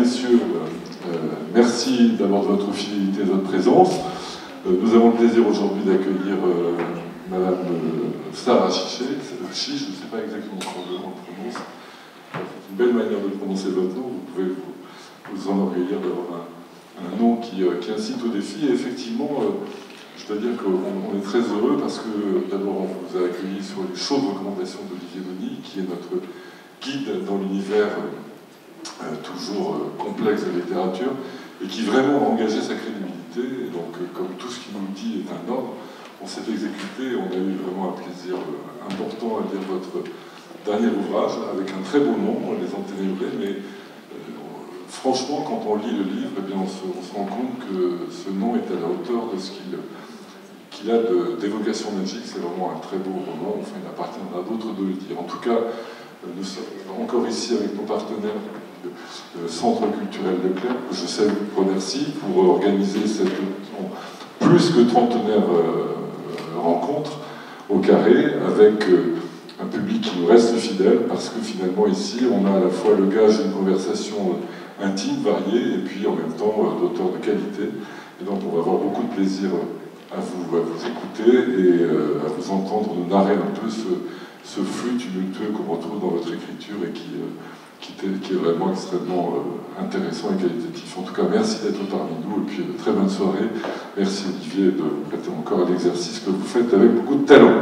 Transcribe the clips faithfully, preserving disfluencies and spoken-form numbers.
messieurs, euh, merci d'abord de votre fidélité et de votre présence. Euh, nous avons le plaisir aujourd'hui d'accueillir euh, Madame euh, Sarah Chiche, Chiche, je ne sais pas exactement comment on le prononce. C'est une belle manière de prononcer votre nom, vous pouvez vous, vous enorgueillir d'avoir un, un nom qui, euh, qui incite au défi. Et effectivement, euh, je dois dire qu'on on est très heureux parce que d'abord on vous a accueilli sur les chaudes recommandations d'Olivier Moni, qui est notre guide dans l'univers euh, toujours euh, complexe de la littérature, et qui vraiment a engagé sa crédibilité. Et donc, euh, comme tout ce qu'il nous dit est un ordre, on s'est exécuté, on a eu vraiment un plaisir euh, important à lire votre dernier ouvrage, avec un très beau nom, Les Enténébrés, mais euh, franchement, quand on lit le livre, eh bien, on, se, on se rend compte que ce nom est à la hauteur de ce qu'il qu'il a d'évocation magique. C'est vraiment un très beau roman, enfin il appartiendra à d'autres de le dire. En tout cas, nous sommes encore ici avec nos partenaires du Centre culturel Leclerc, que je sais vous remercie pour organiser cette plus que trentenaire euh, rencontre au Carré, avec euh, un public qui nous reste fidèle, parce que finalement ici on a à la fois le gage d'une conversation intime, variée, et puis en même temps euh, d'auteurs de qualité. Et donc on va avoir beaucoup de plaisir à vous, à vous écouter et euh, à vous entendre nous narrer un peu ce, ce flux tumultueux qu'on retrouve dans votre écriture et qui, euh, qui, qui est vraiment extrêmement euh, intéressant et qualitatif. En tout cas, merci d'être parmi nous et puis euh, très bonne soirée. Merci Olivier de vous prêter encore à l'exercice que vous faites avec beaucoup de talent.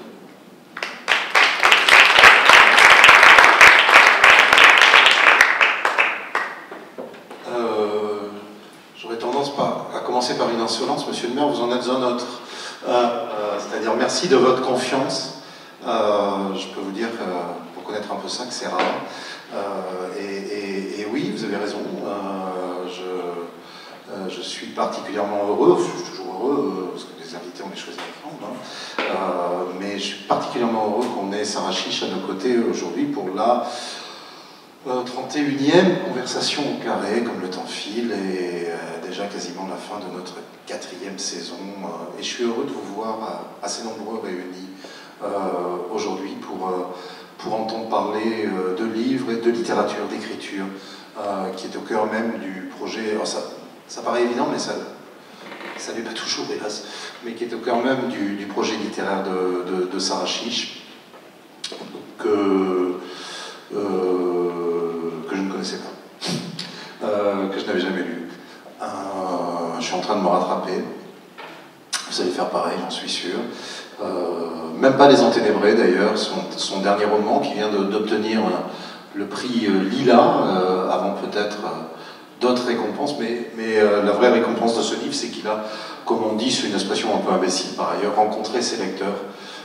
Par une insolence, monsieur le maire, vous en êtes un autre. Euh, euh, C'est-à-dire, merci de votre confiance. Euh, je peux vous dire, euh, pour connaître un peu ça, que c'est rare. Euh, et, et, et oui, vous avez raison. Euh, je, euh, je suis particulièrement heureux, je suis toujours heureux, euh, parce que les invités, on les choisit ensemble. Hein. Euh, mais je suis particulièrement heureux qu'on ait Sarah Chiche à nos côtés aujourd'hui pour la Euh, trente et unième conversation au Carré, comme le temps file, et euh, déjà quasiment la fin de notre quatrième saison. Euh, et je suis heureux de vous voir euh, assez nombreux réunis euh, aujourd'hui pour, euh, pour entendre parler euh, de livres et de littérature, d'écriture, euh, qui est au cœur même du projet. Alors ça, ça paraît évident, mais ça ça n'est pas toujours, hélas, mais qui est au cœur même du, du projet littéraire de, de, de Sarah Chiche, que... Euh, que je ne connaissais pas, euh, que je n'avais jamais lu. Euh, je suis en train de me rattraper. Vous allez faire pareil, j'en suis sûr. Euh, même pas Les Enténébrés, d'ailleurs, son, son dernier roman qui vient d'obtenir le prix Lila, euh, avant peut-être euh, d'autres récompenses, mais, mais euh, la vraie récompense de ce livre, c'est qu'il a, comme on dit, c'est une expression un peu imbécile par ailleurs, rencontré ses lecteurs.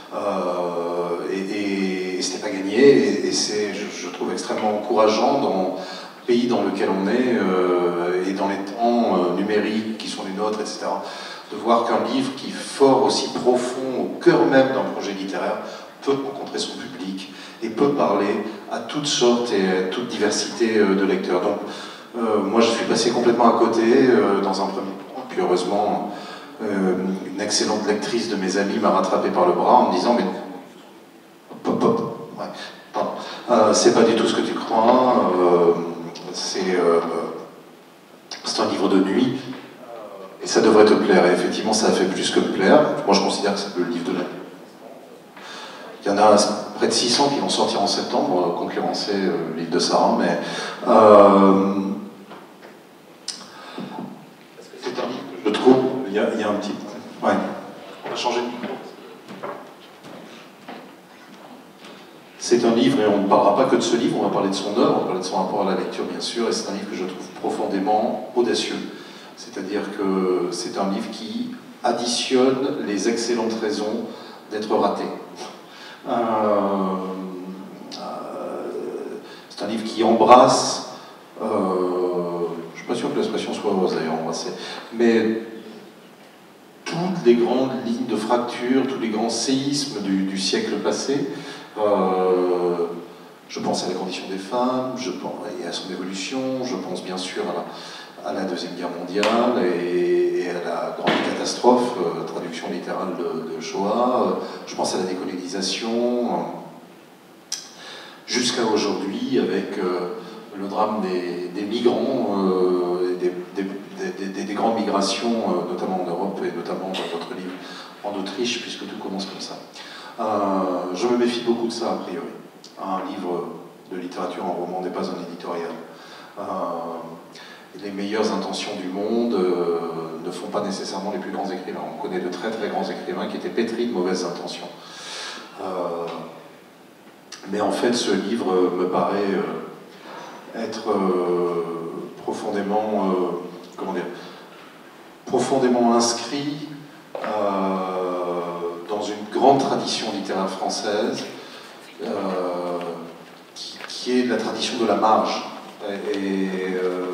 Euh, et, et, et ce n'est pas gagné, et, et c'est, je, je trouve, extrêmement encourageant dans le pays dans lequel on est euh, et dans les temps euh, numériques qui sont les nôtres, et cetera, de voir qu'un livre qui est fort aussi profond au cœur même d'un projet littéraire peut rencontrer son public et peut parler à toutes sortes et à toute diversité euh, de lecteurs. Donc, euh, moi, je suis passé complètement à côté euh, dans un premier temps, puis heureusement. Euh, une excellente lectrice de mes amis m'a rattrapé par le bras en me disant mais pop pop ouais, pardon euh, c'est pas du tout ce que tu crois, euh, c'est euh, c'est un livre de nuit et ça devrait te plaire. Et effectivement ça a fait plus que me plaire. Moi je considère que c'est le livre de la nuit. Il y en a près de six cents qui vont sortir en septembre, concurrencer euh, le livre de Sarah, mais euh, c'est un livre que je trouve. Il y, a, il y a un petit... Ouais. On va changer de micro. C'est un livre, et on ne parlera pas que de ce livre, on va parler de son œuvre, on va parler de son rapport à la lecture, bien sûr, et c'est un livre que je trouve profondément audacieux. C'est-à-dire que c'est un livre qui additionne les excellentes raisons d'être raté. Euh, euh, c'est un livre qui embrasse... Euh, je ne suis pas sûr que l'expression soit heureuse d'ailleurs, embrasser, mais toutes les grandes lignes de fracture, tous les grands séismes du, du siècle passé. Euh, je pense à la condition des femmes, je pense et à son évolution, je pense bien sûr à la, à la Deuxième Guerre mondiale et, et à la grande catastrophe, euh, traduction littérale de, de Shoah, je pense à la décolonisation, euh, jusqu'à aujourd'hui avec euh, le drame des, des migrants, euh, des, des, des, des, des grandes migrations, euh, notamment en Europe et notamment dans votre livre en Autriche, puisque tout commence comme ça. Euh, je me méfie beaucoup de ça, a priori. Un livre de littérature en roman n'est pas un éditorial. Euh, les meilleures intentions du monde euh, ne font pas nécessairement les plus grands écrivains. On connaît de très très grands écrivains qui étaient pétris de mauvaises intentions. Euh, mais en fait, ce livre me paraît euh, être euh, profondément, euh, comment dire, profondément inscrit euh, dans une grande tradition littéraire française euh, qui, qui est de la tradition de la marge. Et, euh,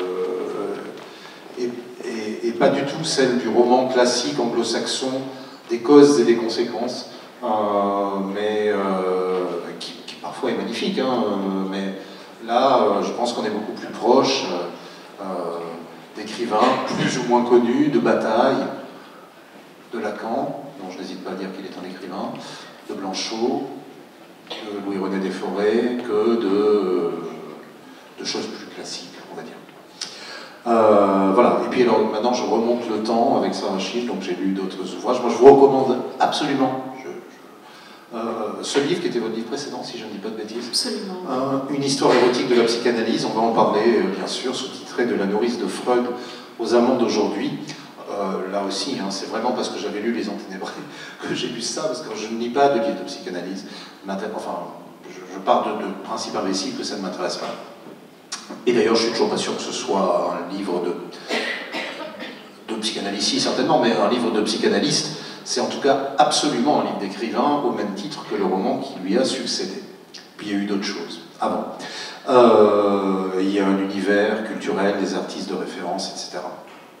et, et, et pas du tout celle du roman classique anglo-saxon des causes et des conséquences, euh, mais euh, qui, qui parfois est magnifique, hein, mais là euh, je pense qu'on est beaucoup plus proche euh, d'écrivains plus ou moins connus, de batailles, de Lacan, dont je n'hésite pas à dire qu'il est un écrivain, de Blanchot, de Louis-René Desforêts, que de de choses plus classiques, on va dire. Euh, voilà, et puis alors maintenant je remonte le temps avec Sarah Chiche, donc j'ai lu d'autres ouvrages. Moi je vous recommande absolument je, je, euh, ce livre qui était votre livre précédent, si je ne dis pas de bêtises. Absolument. Euh, une histoire érotique de la psychanalyse, on va en parler euh, bien sûr, sous-titré de la nourrice de Freud aux amants d'aujourd'hui. Euh, là aussi, hein, c'est vraiment parce que j'avais lu Les Enténébrés que j'ai lu ça, parce que je ne lis pas de livre de psychanalyse. Enfin, je, je pars de, de principe imbécile que ça ne m'intéresse pas. Et d'ailleurs, je suis toujours pas sûr que ce soit un livre de, de psychanalyse, si, certainement, mais un livre de psychanalyste, c'est en tout cas absolument un livre d'écrivain, au même titre que le roman qui lui a succédé. Puis il y a eu d'autres choses avant. Euh, il y a un univers culturel, des artistes de référence, et cetera.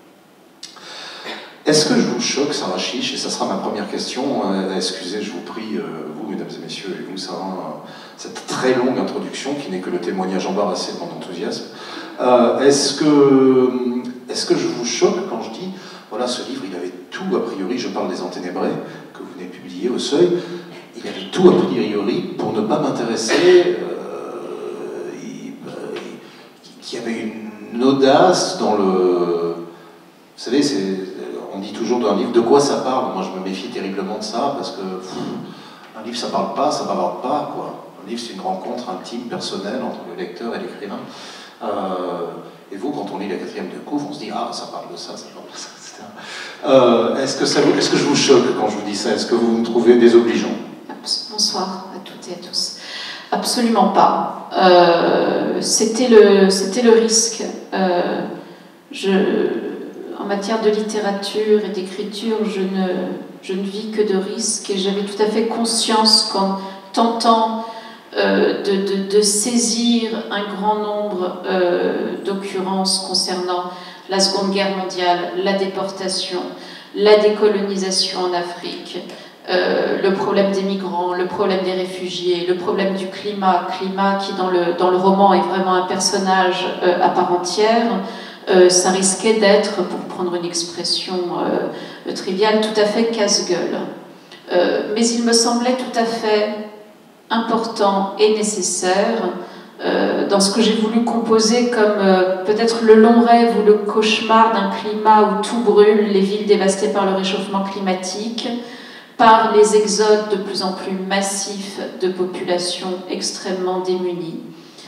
Est-ce que je vous choque, Sarah Chiche, et ça sera ma première question, euh, excusez, je vous prie, euh, vous, mesdames et messieurs, et vous, Sarah, euh, cette très longue introduction, qui n'est que le témoignage embarrassé de mon enthousiasme, euh, est-ce que, est-ce que je vous choque quand je dis, voilà, ce livre, il avait tout, a priori, je parle des Enténébrés, que vous venez publier au Seuil, il avait tout, a priori, pour ne pas m'intéresser, euh, il, il y avait une audace dans le... Vous savez, c'est... On dit toujours d'un livre de quoi ça parle. Moi, je me méfie terriblement de ça parce que pff, un livre, ça parle pas, ça bavarde pas, quoi. Un livre, c'est une rencontre intime, personnelle entre le lecteur et l'écrivain. Euh, et vous, quand on lit la quatrième de couve, on se dit ah, ça parle de ça, ça parle de ça, et cetera. Euh, est-ce que ça vous, est-ce que je vous choque quand je vous dis ça? Est-ce que vous me trouvez désobligeant? Bonsoir à toutes et à tous. Absolument pas. Euh, c'était le, c'était le risque. Euh, je En matière de littérature et d'écriture, je ne, je ne vis que de risques et j'avais tout à fait conscience qu'en tentant euh, de, de, de saisir un grand nombre euh, d'occurrences concernant la Seconde Guerre mondiale, la déportation, la décolonisation en Afrique, euh, le problème des migrants, le problème des réfugiés, le problème du climat, climat qui dans le, dans le roman est vraiment un personnage euh, à part entière, Euh, ça risquait d'être, pour prendre une expression euh, triviale, tout à fait casse-gueule. Euh, mais il me semblait tout à fait important et nécessaire euh, dans ce que j'ai voulu composer comme euh, peut-être le long rêve ou le cauchemar d'un climat où tout brûle, les villes dévastées par le réchauffement climatique, par les exodes de plus en plus massifs de populations extrêmement démunies.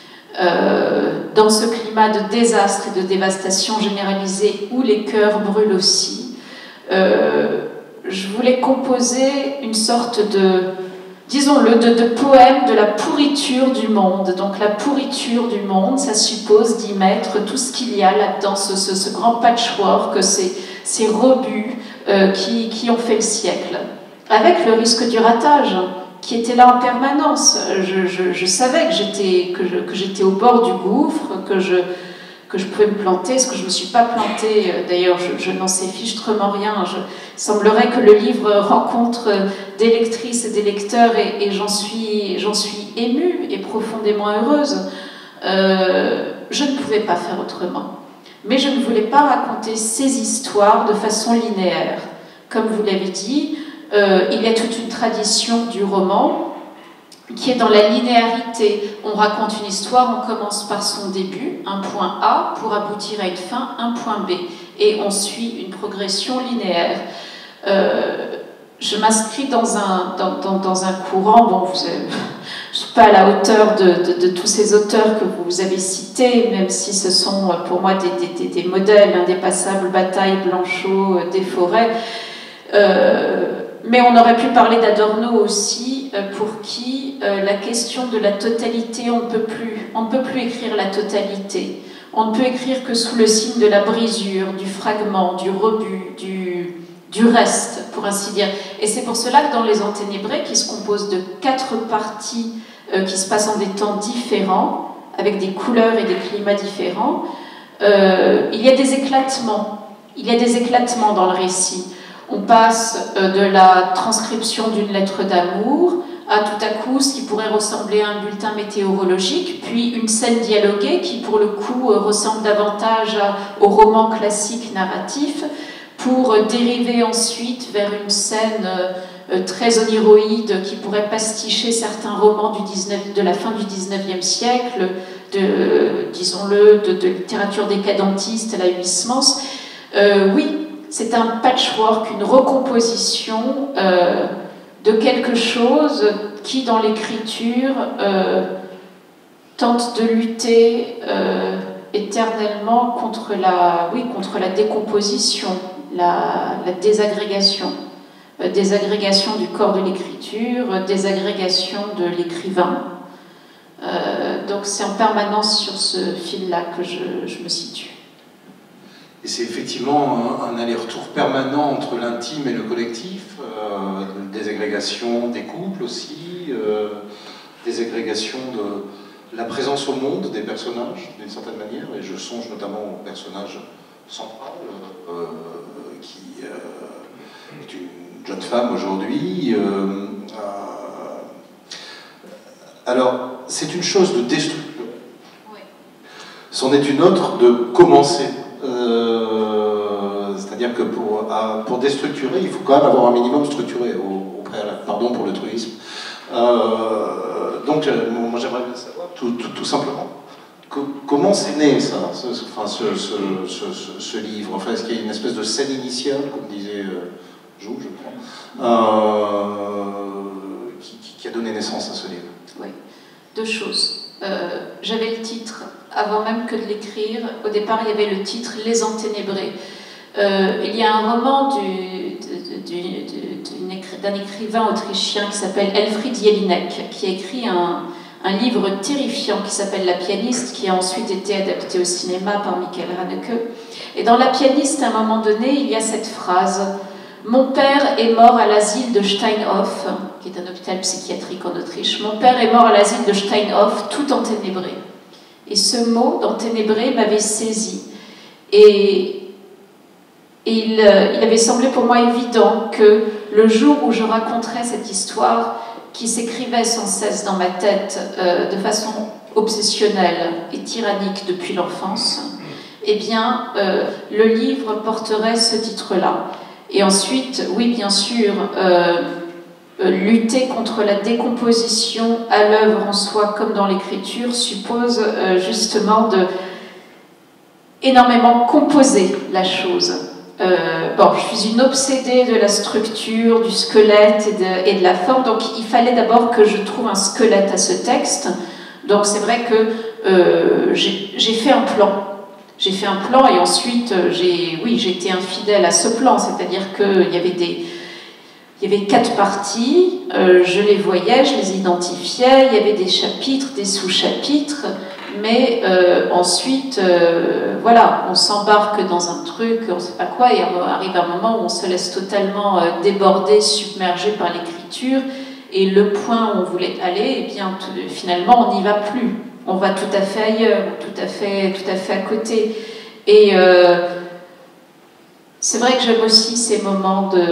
Euh, dans ce climat de désastre et de dévastation généralisée où les cœurs brûlent aussi, euh, je voulais composer une sorte de, disons-le, de, de poème de la pourriture du monde. Donc la pourriture du monde, ça suppose d'y mettre tout ce qu'il y a là-dedans, ce, ce, ce grand patchwork, ces, ces rebuts euh, qui, qui ont fait le siècle, avec le risque du ratage qui était là en permanence. Je, je, je savais que j'étais, que, je, que j'étais au bord du gouffre, que je, que je pouvais me planter, ce que je ne me suis pas plantée. D'ailleurs, je, je n'en sais fichtrement rien. Je, il semblerait que le livre rencontre des lectrices et des lecteurs, et, et j'en suis, j'en suis émue et profondément heureuse. Euh, je ne pouvais pas faire autrement. Mais je ne voulais pas raconter ces histoires de façon linéaire. Comme vous l'avez dit, Euh, il y a toute une tradition du roman. qui est dans la linéarité. On raconte une histoire, on commence par son début, un point A, pour aboutir à une fin, un point B. Et on suit une progression linéaire. Euh, je m'inscris dans un, dans, dans, dans un courant, bon, vous avez, je ne suis pas à la hauteur de, de, de tous ces auteurs que vous avez cités, même si ce sont pour moi des, des, des modèles indépassables, Bataille, Blanchot, Desforêts. Euh, mais on aurait pu parler d'Adorno aussi, euh, pour qui euh, la question de la totalité, on ne peut plus, on ne peut plus écrire la totalité. On ne peut écrire que sous le signe de la brisure, du fragment, du rebut, du, du reste, pour ainsi dire. Et c'est pour cela que dans Les Enténébrés, qui se compose de quatre parties euh, qui se passent en des temps différents, avec des couleurs et des climats différents, euh, il y a des éclatements. Il y a des éclatements dans le récit. On passe euh, de la transcription d'une lettre d'amour à tout à coup ce qui pourrait ressembler à un bulletin météorologique, puis une scène dialoguée qui pour le coup euh, ressemble davantage à, au roman classique narratif, pour euh, dériver ensuite vers une scène euh, très oniroïde qui pourrait pasticher certains romans du dix-neuvième, de la fin du dix-neuvième siècle, de, disons-le, de, de littérature décadentiste à la Huysmans. Euh, oui, c'est un patchwork, une recomposition euh, de quelque chose qui, dans l'écriture, euh, tente de lutter euh, éternellement contre la, oui, contre la décomposition, la, la désagrégation. Euh, désagrégation du corps de l'écriture, désagrégation de l'écrivain. Euh, donc c'est en permanence sur ce fil-là que je, je me situe. Et c'est effectivement un, un aller-retour permanent entre l'intime et le collectif, euh, des agrégations des couples aussi, euh, des agrégations de la présence au monde des personnages, d'une certaine manière, et je songe notamment au personnage central, euh, qui euh, est une jeune femme aujourd'hui. Euh, euh, alors, c'est une chose de destructeur. Oui. C'en est une autre de commencer. Euh, c'est-à-dire que pour, à, pour déstructurer, il faut quand même avoir un minimum structuré au, au préalable. Pardon pour le truisme. Euh, donc, moi j'aimerais bien savoir, tout, tout, tout simplement, que, comment c'est né ça, ce, enfin, ce, ce, ce, ce, ce livre. Enfin, est-ce qu'il y a une espèce de scène initiale, comme disait euh, Jo, je crois, euh, qui, qui, qui a donné naissance à ce livre? Oui, deux choses. Euh, j'avais le titre avant même que de l'écrire. Au départ, il y avait le titre Les Enténébrés. Euh, il y a un roman du, du, du, d'un écrivain autrichien qui s'appelle Elfried Jelinek, qui a écrit un, un livre terrifiant qui s'appelle La Pianiste, qui a ensuite été adapté au cinéma par Michael Haneke. Et dans La Pianiste, à un moment donné, il y a cette phrase: « Mon père est mort à l'asile de Steinhof », qui est un hôpital psychiatrique en Autriche. « Mon père est mort à l'asile de Steinhof, tout enténébré. » Et ce mot d'enténébré m'avait saisi. Et, et il, il avait semblé pour moi évident que le jour où je raconterais cette histoire qui s'écrivait sans cesse dans ma tête euh, de façon obsessionnelle et tyrannique depuis l'enfance, eh bien, euh, le livre porterait ce titre-là. Et ensuite, oui, bien sûr, euh, euh, lutter contre la décomposition à l'œuvre en soi, comme dans l'écriture, suppose euh, justement de énormément composer la chose. Euh, bon, je suis une obsédée de la structure, du squelette et de, et de la forme, donc il fallait d'abord que je trouve un squelette à ce texte. Donc c'est vrai que euh, j'ai fait un plan. J'ai fait un plan et ensuite, j'ai, oui, j'ai été infidèle à ce plan, c'est-à-dire qu'il y avait des, il y avait quatre parties, euh, je les voyais, je les identifiais, il y avait des chapitres, des sous-chapitres, mais euh, ensuite, euh, voilà, on s'embarque dans un truc, on ne sait pas quoi, et arrive un moment où on se laisse totalement euh, déborder, submerger par l'écriture, et le point où on voulait aller, eh bien, tout, finalement, on n'y va plus. On va tout à fait ailleurs, tout à fait, tout à fait à côté. Et euh, c'est vrai que j'aime aussi ces moments de...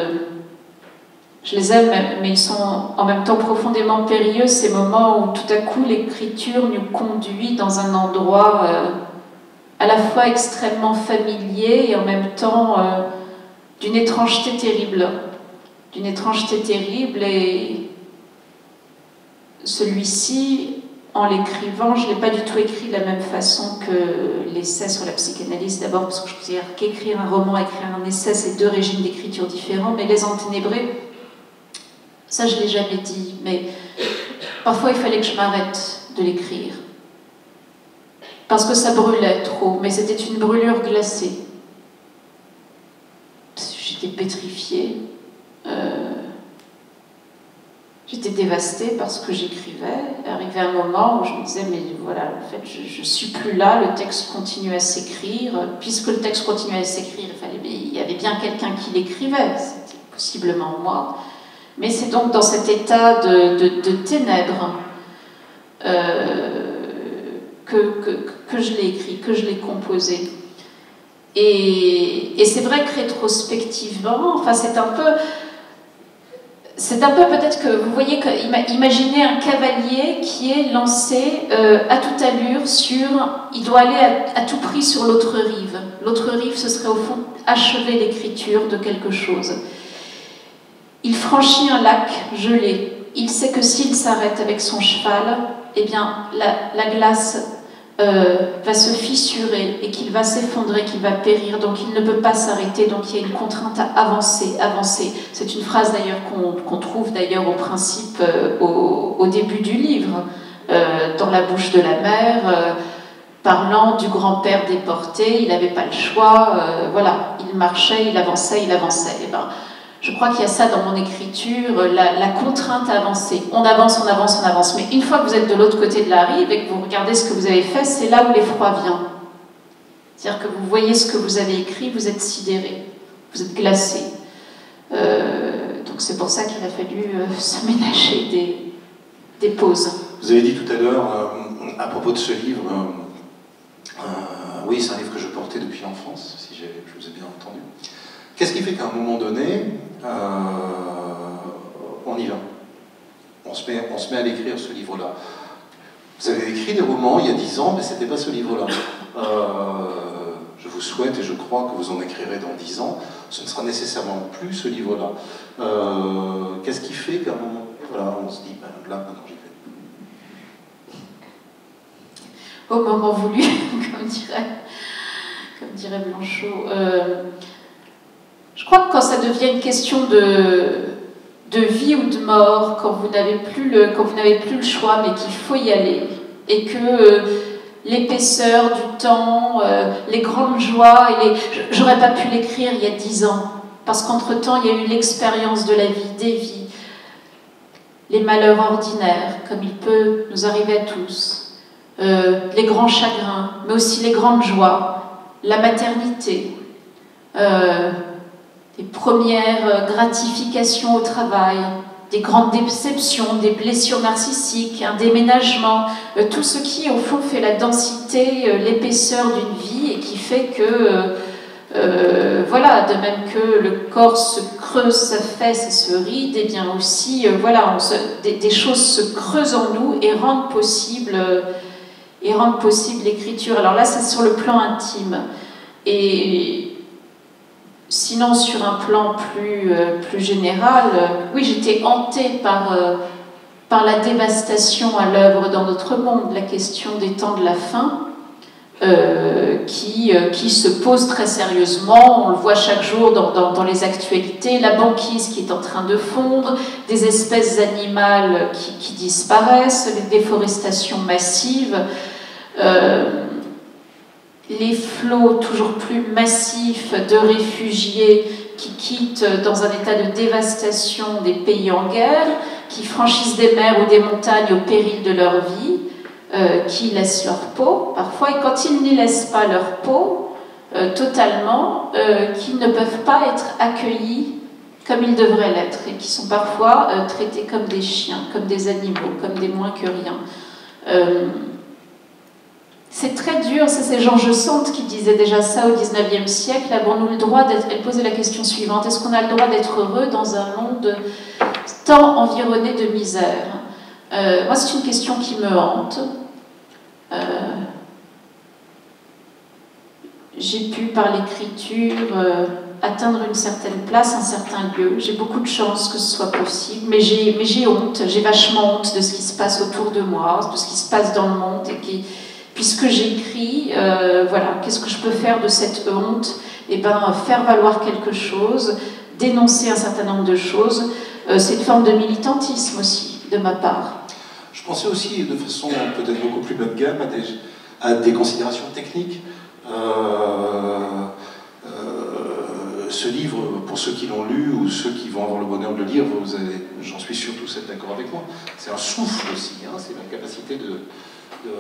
Je les aime, mais ils sont en même temps profondément périlleux, ces moments où tout à coup l'écriture nous conduit dans un endroit euh, à la fois extrêmement familier et en même temps euh, d'une étrangeté terrible. D'une étrangeté terrible et... celui-ci, en l'écrivant, je ne l'ai pas du tout écrit de la même façon que l'essai sur la psychanalyse, d'abord parce que je considère qu'écrire un roman, écrire un essai, c'est deux régimes d'écriture différents, mais Les Enténébrés, ça je ne l'ai jamais dit, mais parfois il fallait que je m'arrête de l'écrire, parce que ça brûlait trop, mais c'était une brûlure glacée. J'étais pétrifiée, euh, j'étais dévastée par ce que j'écrivais. Arrivé un moment où je me disais, mais voilà, en fait, je ne suis plus là, le texte continue à s'écrire. Puisque le texte continuait à s'écrire, il, fallait, il y avait bien quelqu'un qui l'écrivait, c'était possiblement moi. Mais c'est donc dans cet état de, de, de ténèbres euh, que, que, que je l'ai écrit, que je l'ai composé. Et, et c'est vrai que rétrospectivement, enfin c'est un peu, c'est un peu peut-être que vous voyez, que, imaginez un cavalier qui est lancé euh, à toute allure sur, il doit aller à, à tout prix sur l'autre rive. L'autre rive, ce serait au fond achever l'écriture de quelque chose. Il franchit un lac gelé. Il sait que s'il s'arrête avec son cheval, eh bien la, la glace Euh, va se fissurer et qu'il va s'effondrer, qu'il va périr, donc il ne peut pas s'arrêter, donc il y a une contrainte à avancer, avancer. C'est une phrase d'ailleurs qu'on qu'on trouve d'ailleurs au principe, euh, au, au début du livre, euh, dans la bouche de la mère, euh, parlant du grand-père déporté, il n'avait pas le choix, euh, voilà, il marchait, il avançait, il avançait. Et ben, je crois qu'il y a ça dans mon écriture, la, la contrainte à avancer. On avance, on avance, on avance. Mais une fois que vous êtes de l'autre côté de la rive et que vous regardez ce que vous avez fait, c'est là où l'effroi vient. C'est-à-dire que vous voyez ce que vous avez écrit, vous êtes sidéré, vous êtes glacé. Euh, donc c'est pour ça qu'il a fallu euh, s'aménager des, des pauses. Vous avez dit tout à l'heure, euh, à propos de ce livre, euh, euh, oui, c'est un livre que je portais depuis l'enfance, si je vous ai bien entendu. Qu'est-ce qui fait qu'à un moment donné, euh, on y va, on se met, on se met à l'écrire ce livre-là. Vous avez écrit des romans il y a dix ans, mais ce n'était pas ce livre-là. Euh, je vous souhaite et je crois que vous en écrirez dans dix ans. Ce ne sera nécessairement plus ce livre-là. Euh, Qu'est-ce qui fait qu'à un moment donné, voilà, on se dit, ben, là, maintenant j'y vais. Au moment voulu, comme dirait, comme dirait Blanchot. Euh, Je crois que quand ça devient une question de, de vie ou de mort, quand vous n'avez plus le, quand vous n'avez plus le choix, mais qu'il faut y aller, et que euh, l'épaisseur du temps, euh, les grandes joies, et les... j'aurais pas pu l'écrire il y a dix ans, parce qu'entre-temps, il y a eu l'expérience de la vie, des vies, les malheurs ordinaires, comme il peut nous arriver à tous, euh, les grands chagrins, mais aussi les grandes joies, la maternité, euh, les premières gratifications au travail, des grandes déceptions, des blessures narcissiques, un déménagement, euh, tout ce qui, au fond, fait la densité, euh, l'épaisseur d'une vie et qui fait que, euh, euh, voilà, de même que le corps se creuse, s'affaisse et se ride, et bien aussi, euh, voilà, on se, des, des choses se creusent en nous et rendent possible, euh, et rendent possible l'écriture. Alors là, c'est sur le plan intime. Et sinon, sur un plan plus, euh, plus général, euh, oui, j'étais hantée par, euh, par la dévastation à l'œuvre dans notre monde, la question des temps de la fin, euh, qui, euh, qui se pose très sérieusement. On le voit chaque jour dans, dans, dans les actualités, la banquise qui est en train de fondre, des espèces animales qui, qui disparaissent, les déforestations massives, euh, les flots toujours plus massifs de réfugiés qui quittent dans un état de dévastation des pays en guerre, qui franchissent des mers ou des montagnes au péril de leur vie, euh, qui laissent leur peau parfois, et quand ils n'y laissent pas leur peau euh, totalement, euh, qui ne peuvent pas être accueillis comme ils devraient l'être, et qui sont parfois euh, traités comme des chiens, comme des animaux, comme des moins que rien. Euh, C'est très dur, c'est ces George Sand qui disait déjà ça au dix-neuvième siècle. Avons-nous le droit d'être... Elle posait la question suivante, est-ce qu'on a le droit d'être heureux dans un monde tant environné de misère? euh, Moi, c'est une question qui me hante. Euh, j'ai pu, par l'écriture, euh, atteindre une certaine place, un certain lieu. J'ai beaucoup de chance que ce soit possible, mais j'ai, mais j'ai honte, j'ai vachement honte de ce qui se passe autour de moi, de ce qui se passe dans le monde, et qui, puisque j'écris, euh, voilà, qu'est-ce que je peux faire de cette honte? Eh ben, faire valoir quelque chose, dénoncer un certain nombre de choses, euh, c'est une forme de militantisme aussi, de ma part. Je pensais aussi, de façon peut-être beaucoup plus bas de gamme, à des, à des considérations techniques. Euh, euh, ce livre, pour ceux qui l'ont lu ou ceux qui vont avoir le bonheur de le lire, vous allez, j'en suis sûr tous être d'accord avec moi, c'est un souffle aussi, hein, c'est la capacité de... de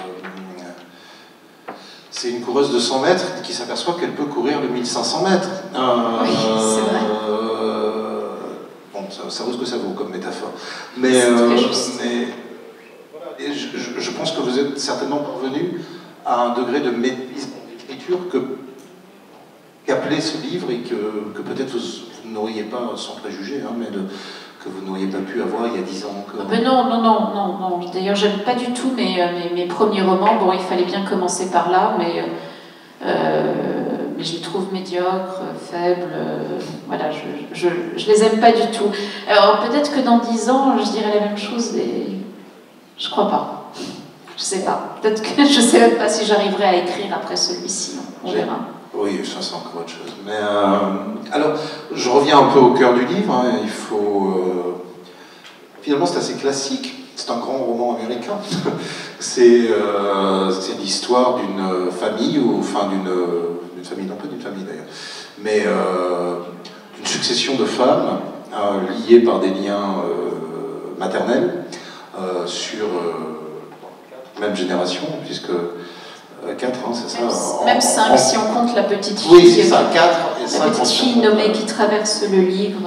c'est une coureuse de cent mètres qui s'aperçoit qu'elle peut courir le mille cinq cents mètres. Euh, oui, c'est vrai. Euh, bon, ça, ça vaut ce que ça vaut comme métaphore. Mais, euh, mais et je, je, je pense que vous êtes certainement parvenu à un degré de maîtrise d'écriture que qu'appelait ce livre et que, que peut-être vous, vous n'auriez pas, sans préjuger, hein, mais de, que vous n'auriez pas pu avoir il y a dix ans. Que... Ah ben non, non, non, non, non. D'ailleurs, j'aime pas du tout mes, mes, mes premiers romans. Bon, il fallait bien commencer par là, mais, euh, mais je les trouve médiocres, faibles. Euh, voilà, je, je, je les aime pas du tout. Alors peut-être que dans dix ans, je dirais la même chose, et je crois pas. Je sais pas. Peut-être que je sais même pas si j'arriverai à écrire après celui-ci. On verra. Oui, ça c'est encore autre chose. Mais euh, alors, je reviens un peu au cœur du livre. Hein, il faut. Euh, finalement, c'est assez classique. C'est un grand roman américain. c'est euh, l'histoire d'une famille, ou enfin d'une d'une famille, non pas d'une famille d'ailleurs, mais euh, d'une succession de femmes euh, liées par des liens euh, maternels euh, sur euh, même génération, puisque quatre, hein, c'est ça. Même cinq, en... si on compte la petite fille. Oui, c'est ça, quatre et cinq. La petite fille nommée qui traverse le livre.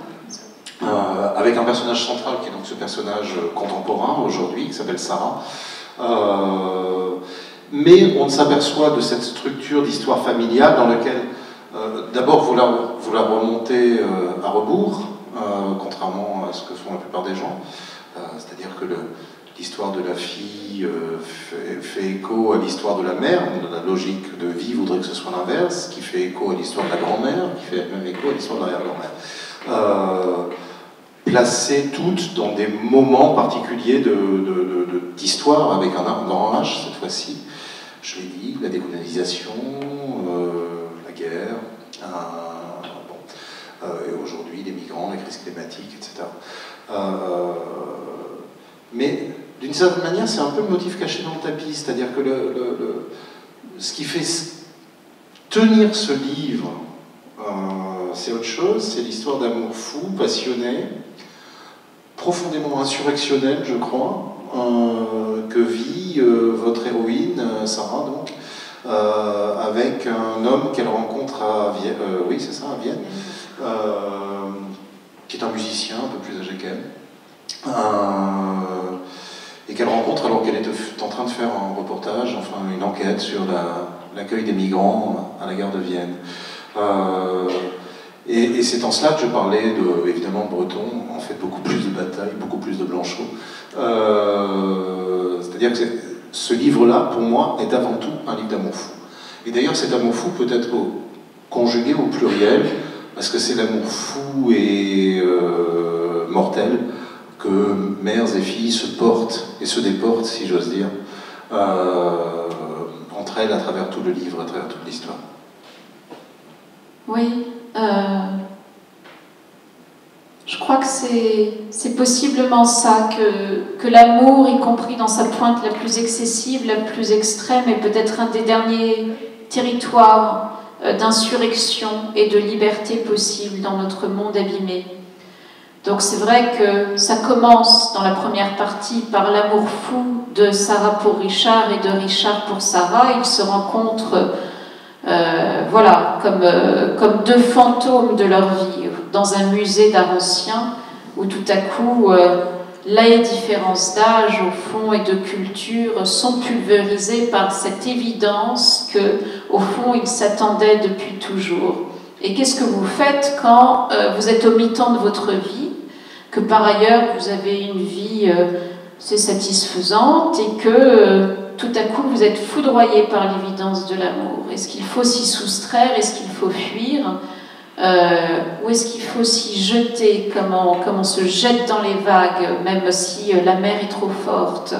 Euh, avec un personnage central qui est donc ce personnage contemporain aujourd'hui, qui s'appelle Sarah. Euh, mais on s'aperçoit de cette structure d'histoire familiale dans laquelle, euh, d'abord, vous la, vous la remontez euh, à rebours, euh, contrairement à ce que font la plupart des gens. Euh, C'est-à-dire que le. L'histoire de la fille euh, fait, fait écho à l'histoire de la mère, donc la logique de vie voudrait que ce soit l'inverse, qui fait écho à l'histoire de la grand-mère, qui fait même écho à l'histoire de l'arrière-grand-mère. Euh, placées toutes dans des moments particuliers d'histoire, de, de, de, avec un grand H cette fois-ci. Je l'ai dit, la décolonisation, euh, la guerre, euh, bon, euh, et aujourd'hui les migrants, la crise climatique, et cetera. Euh, mais d'une certaine manière, c'est un peu le motif caché dans le tapis, c'est-à-dire que le, le, le, ce qui fait tenir ce livre, euh, c'est autre chose, c'est l'histoire d'amour fou, passionné, profondément insurrectionnel, je crois, euh, que vit euh, votre héroïne, Sarah, donc, euh, avec un homme qu'elle rencontre à Vienne, euh, oui, c'est ça, à Vienne, euh, qui est un musicien un peu plus âgé qu'elle. Euh, et qu'elle rencontre alors qu'elle est en train de faire un reportage, enfin une enquête sur l'accueil la, des migrants à la gare de Vienne. Euh, et et c'est en cela que je parlais de, évidemment, breton, en fait beaucoup plus de bataille, beaucoup plus de blanchot. Euh, C'est-à-dire que ce livre-là, pour moi, est avant tout un livre d'amour fou. Et d'ailleurs, cet amour fou peut être conjugué au pluriel, parce que c'est l'amour fou et euh, mortel, que mères et filles se portent et se déportent, si j'ose dire, euh, entre elles à travers tout le livre, à travers toute l'histoire. Oui, euh, je crois que c'est possiblement ça, que, que l'amour, y compris dans sa pointe la plus excessive, la plus extrême, est peut-être un des derniers territoires euh, d'insurrection et de liberté possible dans notre monde abîmé. Donc c'est vrai que ça commence dans la première partie par l'amour fou de Sarah pour Richard et de Richard pour Sarah. Ils se rencontrent euh, voilà, comme, euh, comme deux fantômes de leur vie dans un musée d'art ancien où tout à coup euh, les différences d'âge au fond et de culture sont pulvérisées par cette évidence que au fond ils s'attendaient depuis toujours. Et qu'est-ce que vous faites quand euh, vous êtes au mi-temps de votre vie, que par ailleurs vous avez une vie euh, c'est satisfaisante et que euh, tout à coup vous êtes foudroyé par l'évidence de l'amour? Est-ce qu'il faut s'y soustraire? Est-ce qu'il faut fuir? euh, où est-ce qu'il faut s'y jeter, comment, comment on se jette dans les vagues, même si la mer est trop forte,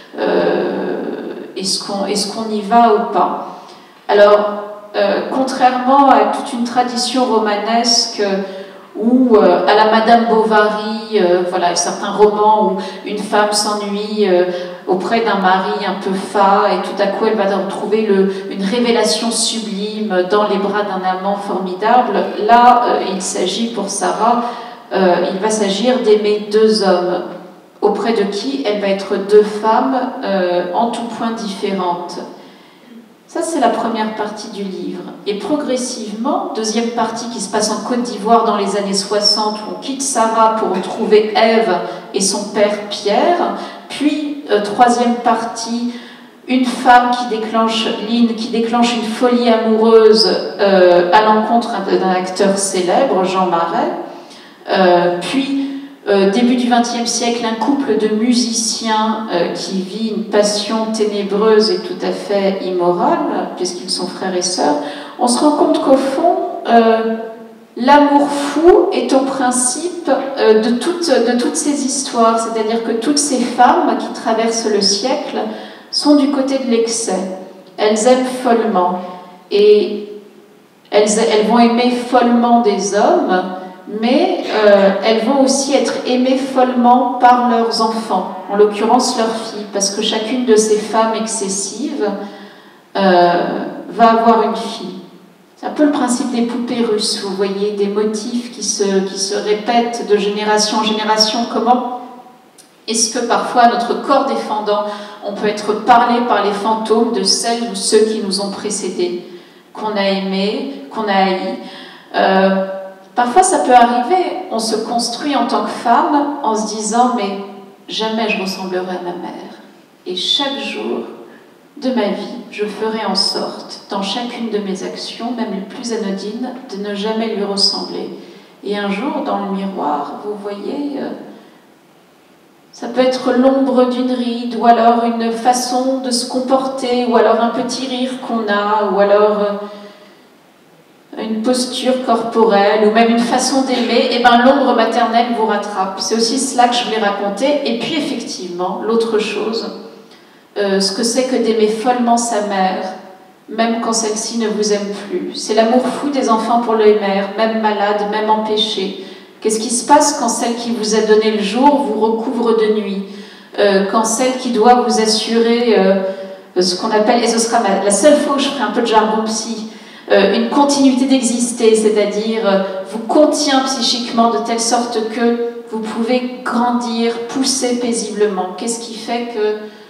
euh, est-ce qu'on, est-ce qu'on y va ou pas? Alors, euh, contrairement à toute une tradition romanesque où, euh, à la Madame Bovary, euh, voilà, certains romans où une femme s'ennuie euh, auprès d'un mari un peu fat et tout à coup elle va retrouver le, une révélation sublime dans les bras d'un amant formidable, là, euh, il s'agit pour Sarah, euh, il va s'agir d'aimer deux hommes auprès de qui elle va être deux femmes euh, en tout point différentes. Ça, c'est la première partie du livre. Et progressivement, deuxième partie qui se passe en Côte d'Ivoire dans les années soixante, où on quitte Sarah pour retrouver Ève et son père Pierre. Puis, euh, troisième partie, une femme qui déclenche, Lynn, qui déclenche une folie amoureuse euh, à l'encontre d'un acteur célèbre, Jean Marais. Euh, puis, Euh, début du vingtième siècle, un couple de musiciens euh, qui vit une passion ténébreuse et tout à fait immorale, puisqu'ils sont frères et sœurs, on se rend compte qu'au fond, euh, l'amour fou est au principe euh, de, toutes, de toutes ces histoires, c'est-à-dire que toutes ces femmes qui traversent le siècle sont du côté de l'excès. Elles aiment follement, et elles, elles vont aimer follement des hommes, mais euh, elles vont aussi être aimées follement par leurs enfants, en l'occurrence leurs filles, parce que chacune de ces femmes excessives euh, va avoir une fille. C'est un peu le principe des poupées russes, vous voyez, des motifs qui se, qui se répètent de génération en génération. Comment est-ce que parfois, notre corps défendant, on peut être parlé par les fantômes de celles ou ceux qui nous ont précédés, qu'on a aimés, qu'on a haïs. euh, Parfois, ça peut arriver, on se construit en tant que femme en se disant « mais jamais je ressemblerai à ma mère. Et chaque jour de ma vie, je ferai en sorte, dans chacune de mes actions, même les plus anodines, de ne jamais lui ressembler. » Et un jour, dans le miroir, vous voyez, euh, ça peut être l'ombre d'une ride, ou alors une façon de se comporter, ou alors un petit rire qu'on a, ou alors... Euh, une posture corporelle ou même une façon d'aimer, et ben l'ombre maternelle vous rattrape. C'est aussi cela que je voulais raconter. Et puis effectivement, l'autre chose, euh, ce que c'est que d'aimer follement sa mère, même quand celle-ci ne vous aime plus. C'est l'amour fou des enfants pour les mères, même malades, même empêchés. Qu'est-ce qui se passe quand celle qui vous a donné le jour vous recouvre de nuit, euh, quand celle qui doit vous assurer euh, ce qu'on appelle, et ce sera la seule fois où je ferai un peu de jargon psy, Euh, une continuité d'exister, c'est-à-dire euh, vous contient psychiquement de telle sorte que vous pouvez grandir, pousser paisiblement. Qu'est-ce qui fait que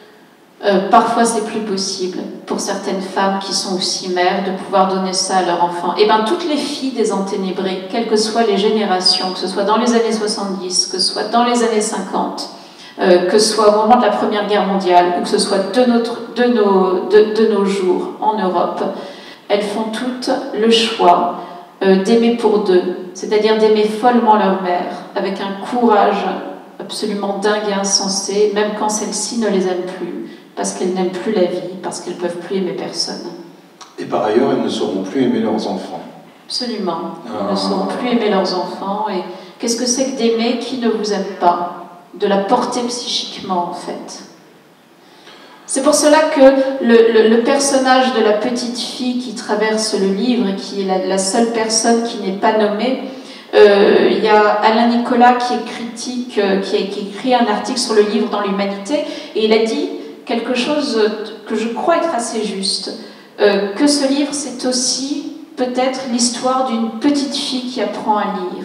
euh, parfois c'est plus possible pour certaines femmes qui sont aussi mères de pouvoir donner ça à leur enfant? Et bien toutes les filles des enténébrés, quelles que soient les générations, que ce soit dans les années soixante-dix, que ce soit dans les années cinquante, euh, que ce soit au moment de la Première Guerre mondiale, ou que ce soit de, notre, de, nos, de, de nos jours en Europe, elles font toutes le choix euh, d'aimer pour deux, c'est-à-dire d'aimer follement leur mère, avec un courage absolument dingue et insensé, même quand celle-ci ne les aime plus, parce qu'elles n'aiment plus la vie, parce qu'elles ne peuvent plus aimer personne. Et par ailleurs, elles ne sauront plus aimer leurs enfants. Absolument, elles ah. ne sauront plus aimer leurs enfants. Et qu'est-ce que c'est que d'aimer qui ne vous aime pas? De la porter psychiquement, en fait. C'est pour cela que le, le, le personnage de la petite fille qui traverse le livre et qui est la, la seule personne qui n'est pas nommée, euh, il y a Alain Nicolas qui est critique, euh, qui, a, qui écrit un article sur le livre dans l'Humanité, et il a dit quelque chose que je crois être assez juste, euh, que ce livre c'est aussi peut-être l'histoire d'une petite fille qui apprend à lire.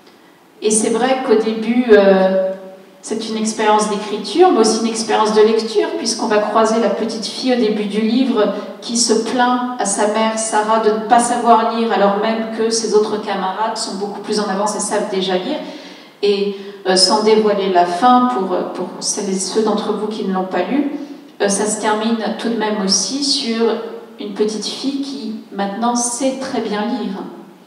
Et c'est vrai qu'au début... Euh, C'est une expérience d'écriture, mais aussi une expérience de lecture, puisqu'on va croiser la petite fille au début du livre qui se plaint à sa mère, Sarah, de ne pas savoir lire, alors même que ses autres camarades sont beaucoup plus en avance et savent déjà lire. Et euh, sans dévoiler la fin pour, pour celles et ceux d'entre vous qui ne l'ont pas lu, euh, ça se termine tout de même aussi sur une petite fille qui, maintenant, sait très bien lire.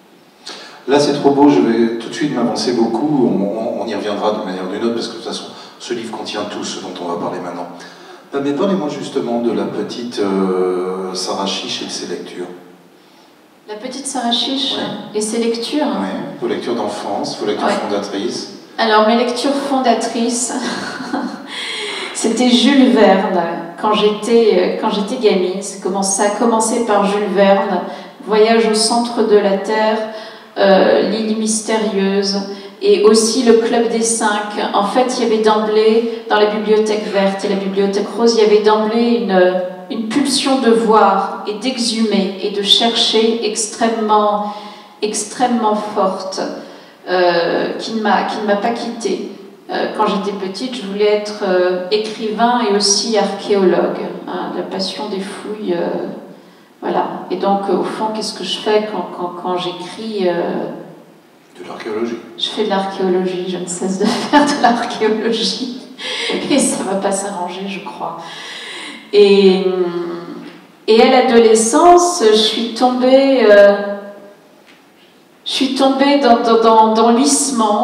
Là, c'est trop beau, je vais tout de suite m'avancer beaucoup, on, on y reviendra de manière ou d'une autre, parce que de toute façon, ce livre contient tout ce dont on va parler maintenant. Mais parlez-moi justement de la petite euh, Sarah Chiche et de ses lectures. La petite Sarah Chiche ouais. et ses lectures. Oui, vos lectures d'enfance, vos lectures ouais. fondatrices. Alors, mes lectures fondatrices, c'était Jules Verne, quand j'étais quand j'étais gamine. Ça a commencé par Jules Verne, Voyage au centre de la Terre, euh, L'île mystérieuse, et aussi le Club des Cinq. En fait, il y avait d'emblée, dans la bibliothèque verte et la bibliothèque rose, il y avait d'emblée une, une pulsion de voir et d'exhumer et de chercher extrêmement, extrêmement forte, euh, qui ne m'a qui ne m'a pas quittée. Euh, quand j'étais petite, je voulais être euh, écrivain et aussi archéologue. Hein, la passion des fouilles, euh, voilà. Et donc, euh, au fond, qu'est-ce que je fais quand, quand, quand j'écris euh, de l'archéologie. Je fais de l'archéologie, je ne cesse de faire de l'archéologie. Et ça ne va pas s'arranger, je crois. Et, et à l'adolescence, je suis tombée, euh, je suis tombée dans, dans, dans, dans Huysmans,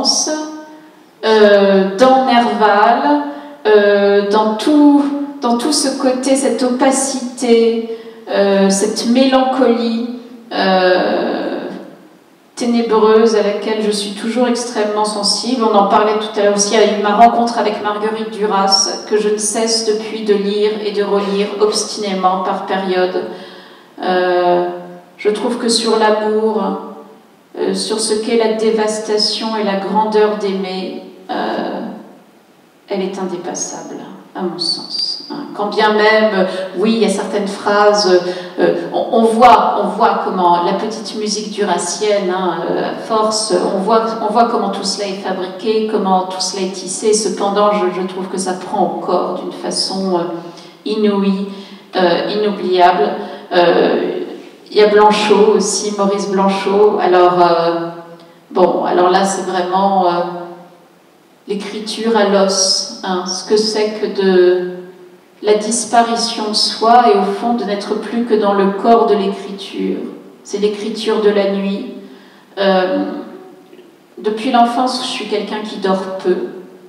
euh, dans Nerval, euh, dans, tout, dans tout ce côté, cette opacité, euh, cette mélancolie. Euh, ténébreuse à laquelle je suis toujours extrêmement sensible. On en parlait tout à l'heure aussi avec ma rencontre avec Marguerite Duras, que je ne cesse depuis de lire et de relire obstinément par période. Euh, je trouve que sur l'amour, euh, sur ce qu'est la dévastation et la grandeur d'aimer, euh, elle est indépassable, à mon sens. Quand bien même, oui, il y a certaines phrases, euh, on, on, voit, on voit comment la petite musique durassienne, hein, euh, à force, on voit, on voit comment tout cela est fabriqué, comment tout cela est tissé. Cependant, je, je trouve que ça prend au corps d'une façon euh, inouïe, euh, inoubliable. Euh, il y a Blanchot aussi, Maurice Blanchot. Alors, euh, bon, alors là, c'est vraiment euh, l'écriture à l'os, hein, ce que c'est que de la disparition de soi et au fond de n'être plus que dans le corps de l'écriture. C'est l'écriture de la nuit. Euh, depuis l'enfance, je suis quelqu'un qui dort peu.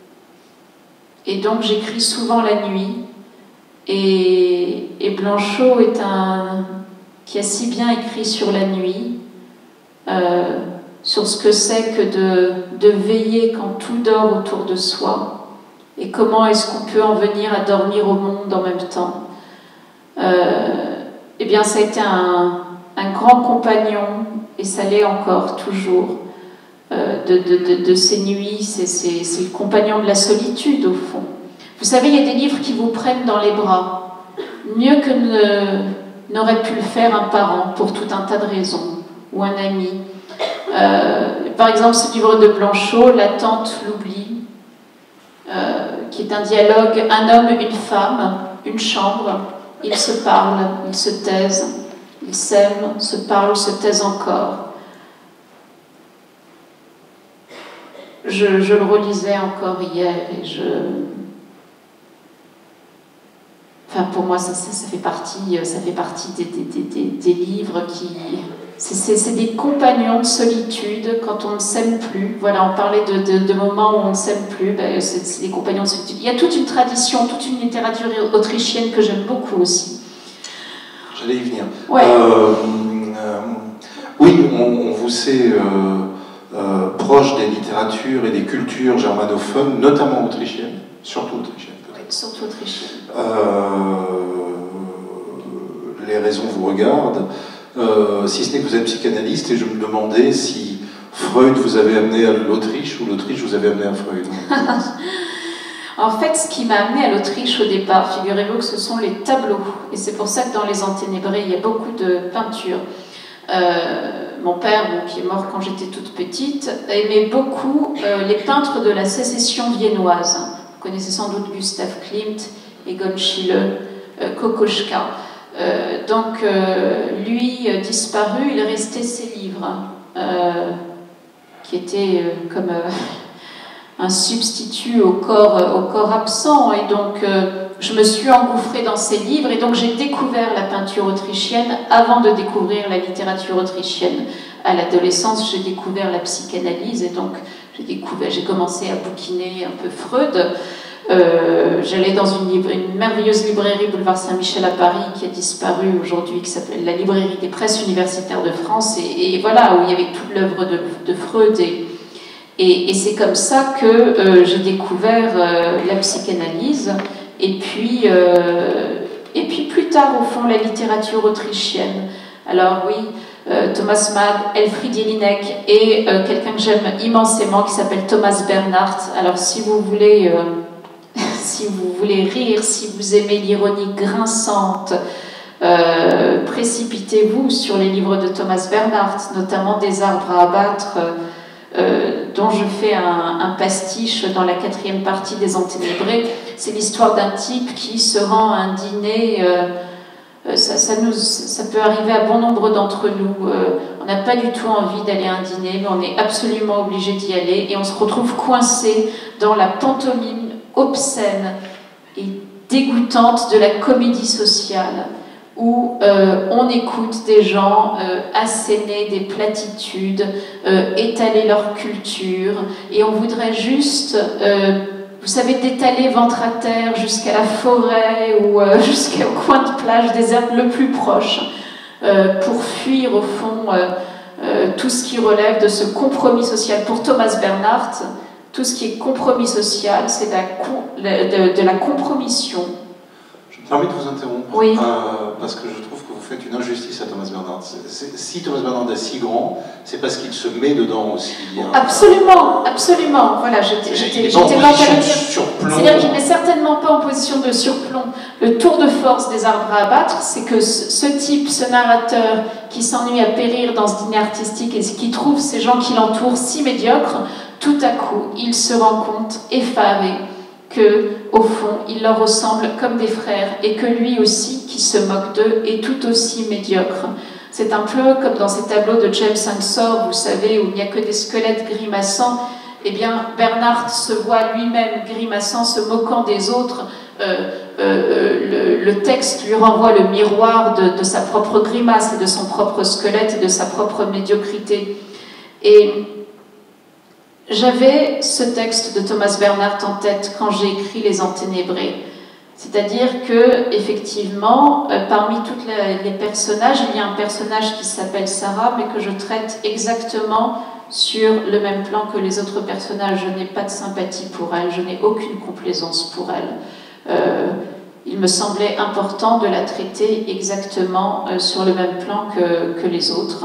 Et donc j'écris souvent la nuit. Et, et Blanchot est un qui a si bien écrit sur la nuit, euh, sur ce que c'est que de, de veiller quand tout dort autour de soi. Et comment est-ce qu'on peut en venir à dormir au monde en même temps? euh, Eh bien, ça a été un, un grand compagnon, et ça l'est encore, toujours, euh, de, de, de, de ces nuits. C'est le compagnon de la solitude, au fond. Vous savez, il y a des livres qui vous prennent dans les bras, mieux que n'aurait pu le faire un parent, pour tout un tas de raisons, ou un ami. Euh, par exemple, ce livre de Blanchot, L'attente, l'oubli, Euh, qui est un dialogue, un homme, une femme, une chambre, ils se parlent, ils se taisent, ils s'aiment, se parlent, se taisent encore. Je, je le relisais encore hier et je... Enfin, pour moi, ça, ça, ça fait partie, ça fait partie des, des, des, des livres qui... C'est des compagnons de solitude quand on ne s'aime plus. Voilà, on parlait de, de, de moments où on ne s'aime plus. Ben, c'est des compagnons de solitude. Il y a toute une tradition, toute une littérature autrichienne que j'aime beaucoup aussi. J'allais y venir. Ouais. Euh, euh, oui, on, on vous sait euh, euh, proche des littératures et des cultures germanophones, notamment autrichiennes, surtout autrichiennes peut-être. Ouais, surtout autrichiennes. Euh, les raisons vous regardent. Euh, si ce n'est que vous êtes psychanalyste, et je me demandais si Freud vous avait amené à l'Autriche ou l'Autriche vous avait amené à Freud. En fait, ce qui m'a amené à l'Autriche au départ, figurez-vous que ce sont les tableaux. Et c'est pour ça que dans Les Enténébrés, il y a beaucoup de peintures. Euh, mon père, bon, qui est mort quand j'étais toute petite, aimait beaucoup euh, les peintres de la sécession viennoise. Vous connaissez sans doute Gustav Klimt, Egon Schiele, euh, Kokoschka. Euh, donc, euh, lui, euh, disparu, il restait ses livres, euh, qui étaient euh, comme euh, un substitut au corps, euh, au corps absent. Et donc, euh, je me suis engouffrée dans ces livres, et donc j'ai découvert la peinture autrichienne avant de découvrir la littérature autrichienne. À l'adolescence, j'ai découvert la psychanalyse, et donc j'ai découvert, j'ai commencé à bouquiner un peu Freud. Euh, J'allais dans une, une merveilleuse librairie boulevard Saint-Michel à Paris qui a disparu aujourd'hui, qui s'appelle la Librairie des Presses Universitaires de France, et, et voilà, où il y avait toute l'œuvre de, de Freud. Et, et, et c'est comme ça que euh, j'ai découvert euh, la psychanalyse, et puis, euh, et puis plus tard, au fond, la littérature autrichienne. Alors oui, euh, Thomas Mann, Elfriede Jelinek et euh, quelqu'un que j'aime immensément qui s'appelle Thomas Bernhardt. Alors si vous voulez, euh, si vous voulez rire, si vous aimez l'ironie grinçante, euh, précipitez-vous sur les livres de Thomas Bernhardt, notamment Des arbres à abattre, euh, dont je fais un, un pastiche dans la quatrième partie des Enténébrés. C'est l'histoire d'un type qui se rend à un dîner. Euh, Ça, ça, nous, ça peut arriver à bon nombre d'entre nous. Euh, on n'a pas du tout envie d'aller à un dîner, mais on est absolument obligé d'y aller, et on se retrouve coincé dans la pantomime obscène et dégoûtante de la comédie sociale, où euh, on écoute des gens euh, asséner des platitudes, euh, étaler leur culture, et on voudrait juste... Euh, vous savez, d'étaler ventre à terre jusqu'à la forêt ou euh, jusqu'au coin de plage déserte le plus proche euh, pour fuir au fond euh, euh, tout ce qui relève de ce compromis social. Pour Thomas Bernhardt, tout ce qui est compromis social, c'est de, de, de la compromission. Je me permets de vous interrompre, oui. euh, parce que je trouve que vous faites une injustice à Thomas Bernhardt. C'est, c'est, si Thomas Bernhardt est si grand, c'est parce qu'il se met dedans aussi. Hein. Absolument, absolument. Voilà, j'étais lente à le dire. C'est-à-dire qu'il n'est certainement pas en position de surplomb. Le tour de force des arbres à abattre, c'est que ce, ce type, ce narrateur qui s'ennuie à périr dans ce dîner artistique et qui trouve ces gens qui l'entourent si médiocres, tout à coup, il se rend compte, effaré, que, au fond, il leur ressemble comme des frères, et que lui aussi, qui se moque d'eux, est tout aussi médiocre. C'est un peu comme dans ces tableaux de James Ensor, vous savez, où il n'y a que des squelettes grimaçants. Eh bien, Bernhardt se voit lui-même grimaçant, se moquant des autres. Euh, euh, le, le texte lui renvoie le miroir de, de sa propre grimace, et de son propre squelette, et de sa propre médiocrité. Et j'avais ce texte de Thomas Bernhardt en tête quand j'ai écrit Les Enténébrés. C'est-à-dire que, effectivement, euh, parmi tous les, les personnages, il y a un personnage qui s'appelle Sarah, mais que je traite exactement sur le même plan que les autres personnages. Je n'ai pas de sympathie pour elle, je n'ai aucune complaisance pour elle. Euh, il me semblait important de la traiter exactement euh, sur le même plan que, que les autres.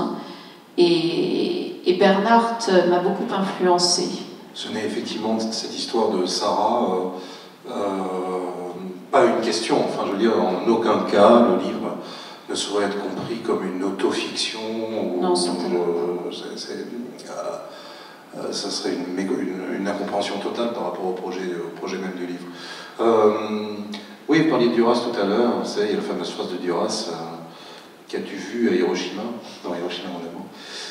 Et, et Bernhardt m'a beaucoup influencée. Ce n'est effectivement cette histoire de Sarah euh, euh, pas une question. Enfin, je veux dire, en aucun cas, le livre ne saurait être compris comme une autofiction. Ou, non, certainement euh, c'est, c'est, euh, euh, ça serait une, une, une incompréhension totale par rapport au projet, au projet même du livre. Euh, oui, vous parliez de Duras tout à l'heure. Vous savez, il y a la fameuse phrase de Duras euh, qu'as-tu vu à Hiroshima? Dans Hiroshima, mon amour.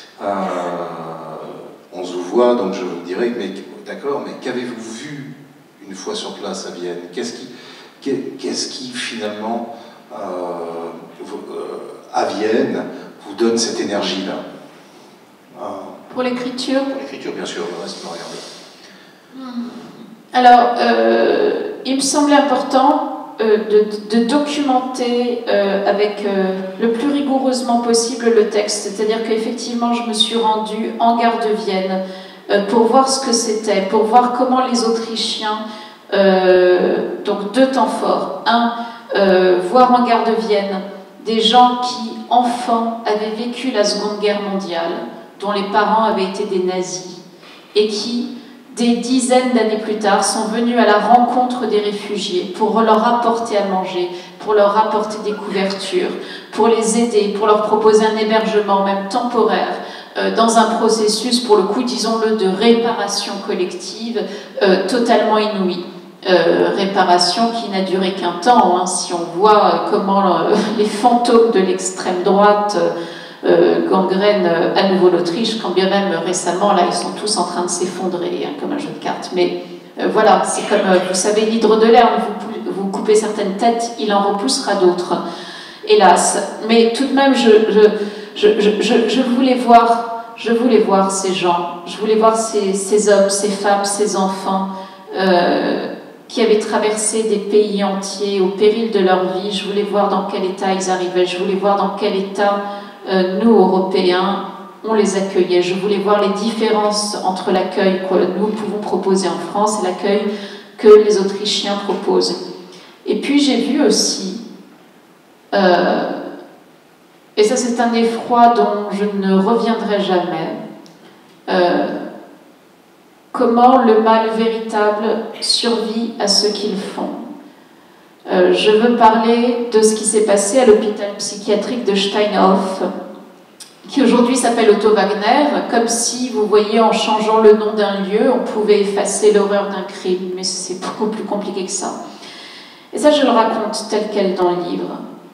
Euh, on se voit, donc je vous dirais, mais d'accord, mais qu'avez-vous vu une fois sur place à Vienne? Qu'est-ce qui, qu'est-ce qui finalement, euh, vous, euh, à Vienne, vous donne cette énergie-là? euh, Pour l'écriture? Pour l'écriture, bien sûr, le reste me regarde. Alors, euh, il me semblait important euh, de, de documenter euh, avec euh, le plus rigoureusement possible le texte. C'est-à-dire qu'effectivement, je me suis rendue en gare de Vienne euh, pour voir ce que c'était, pour voir comment les Autrichiens, euh, donc deux temps forts. Un, euh, voir en gare de Vienne des gens qui, enfants, avaient vécu la Seconde Guerre mondiale, dont les parents avaient été des nazis, et qui, des dizaines d'années plus tard, sont venus à la rencontre des réfugiés pour leur apporter à manger, pour leur apporter des couvertures, pour les aider, pour leur proposer un hébergement, même temporaire, euh, dans un processus, pour le coup, disons-le, de réparation collective euh, totalement inouï. Euh, réparation qui n'a duré qu'un temps, hein, si on voit euh, comment euh, les fantômes de l'extrême droite euh, Euh, gangrène euh, à nouveau l'Autriche, quand bien même euh, récemment, là, ils sont tous en train de s'effondrer, hein, comme un jeu de cartes. Mais euh, voilà, c'est comme, euh, vous savez, l'hydre de l'herbe, vous, vous coupez certaines têtes, il en repoussera d'autres, hélas. Mais tout de même, je, je, je, je, je, je voulais voir, je voulais voir ces gens, je voulais voir ces, ces hommes, ces femmes, ces enfants, euh, qui avaient traversé des pays entiers au péril de leur vie. Je voulais voir dans quel état ils arrivaient, je voulais voir dans quel état euh, nous, Européens, on les accueillait. Je voulais voir les différences entre l'accueil que nous pouvons proposer en France et l'accueil que les Autrichiens proposent. Et puis j'ai vu aussi, euh, et ça c'est un effroi dont je ne reviendrai jamais, euh, comment le mal véritable survit à ceux qui le font. Euh, je veux parler de ce qui s'est passé à l'hôpital psychiatrique de Steinhoff, qui aujourd'hui s'appelle Otto Wagner, comme si, vous voyez, en changeant le nom d'un lieu, on pouvait effacer l'horreur d'un crime, mais c'est beaucoup plus compliqué que ça. Et ça, je le raconte tel quel dans le livre.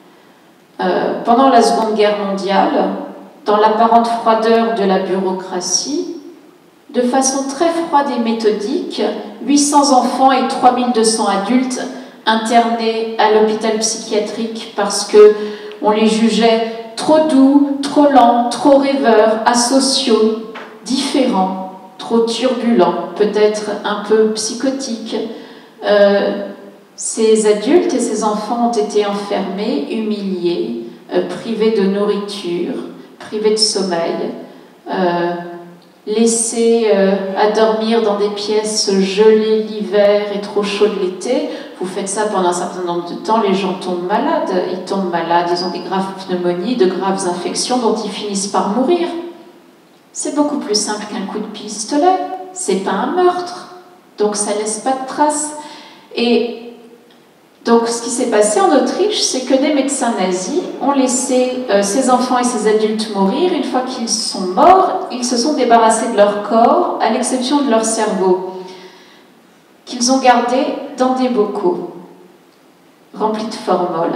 Euh, pendant la Seconde Guerre mondiale, dans l'apparente froideur de la bureaucratie, de façon très froide et méthodique, huit cents enfants et trois mille deux cents adultes internés à l'hôpital psychiatrique parce qu'on les jugeait trop doux, trop lents, trop rêveurs, asociaux, différents, trop turbulents, peut-être un peu psychotiques. Euh, ces adultes et ces enfants ont été enfermés, humiliés, euh, privés de nourriture, privés de sommeil, euh, laissés euh, à dormir dans des pièces gelées l'hiver et trop chaudes l'été. Vous faites ça pendant un certain nombre de temps, les gens tombent malades, ils tombent malades, ils ont des graves pneumonies, de graves infections dont ils finissent par mourir. C'est beaucoup plus simple qu'un coup de pistolet, c'est pas un meurtre, donc ça laisse pas de traces. Et donc ce qui s'est passé en Autriche, c'est que des médecins nazis ont laissé euh, ces enfants et ces adultes mourir. Une fois qu'ils sont morts, ils se sont débarrassés de leur corps, à l'exception de leur cerveau, qu'ils ont gardé dans des bocaux remplis de formol.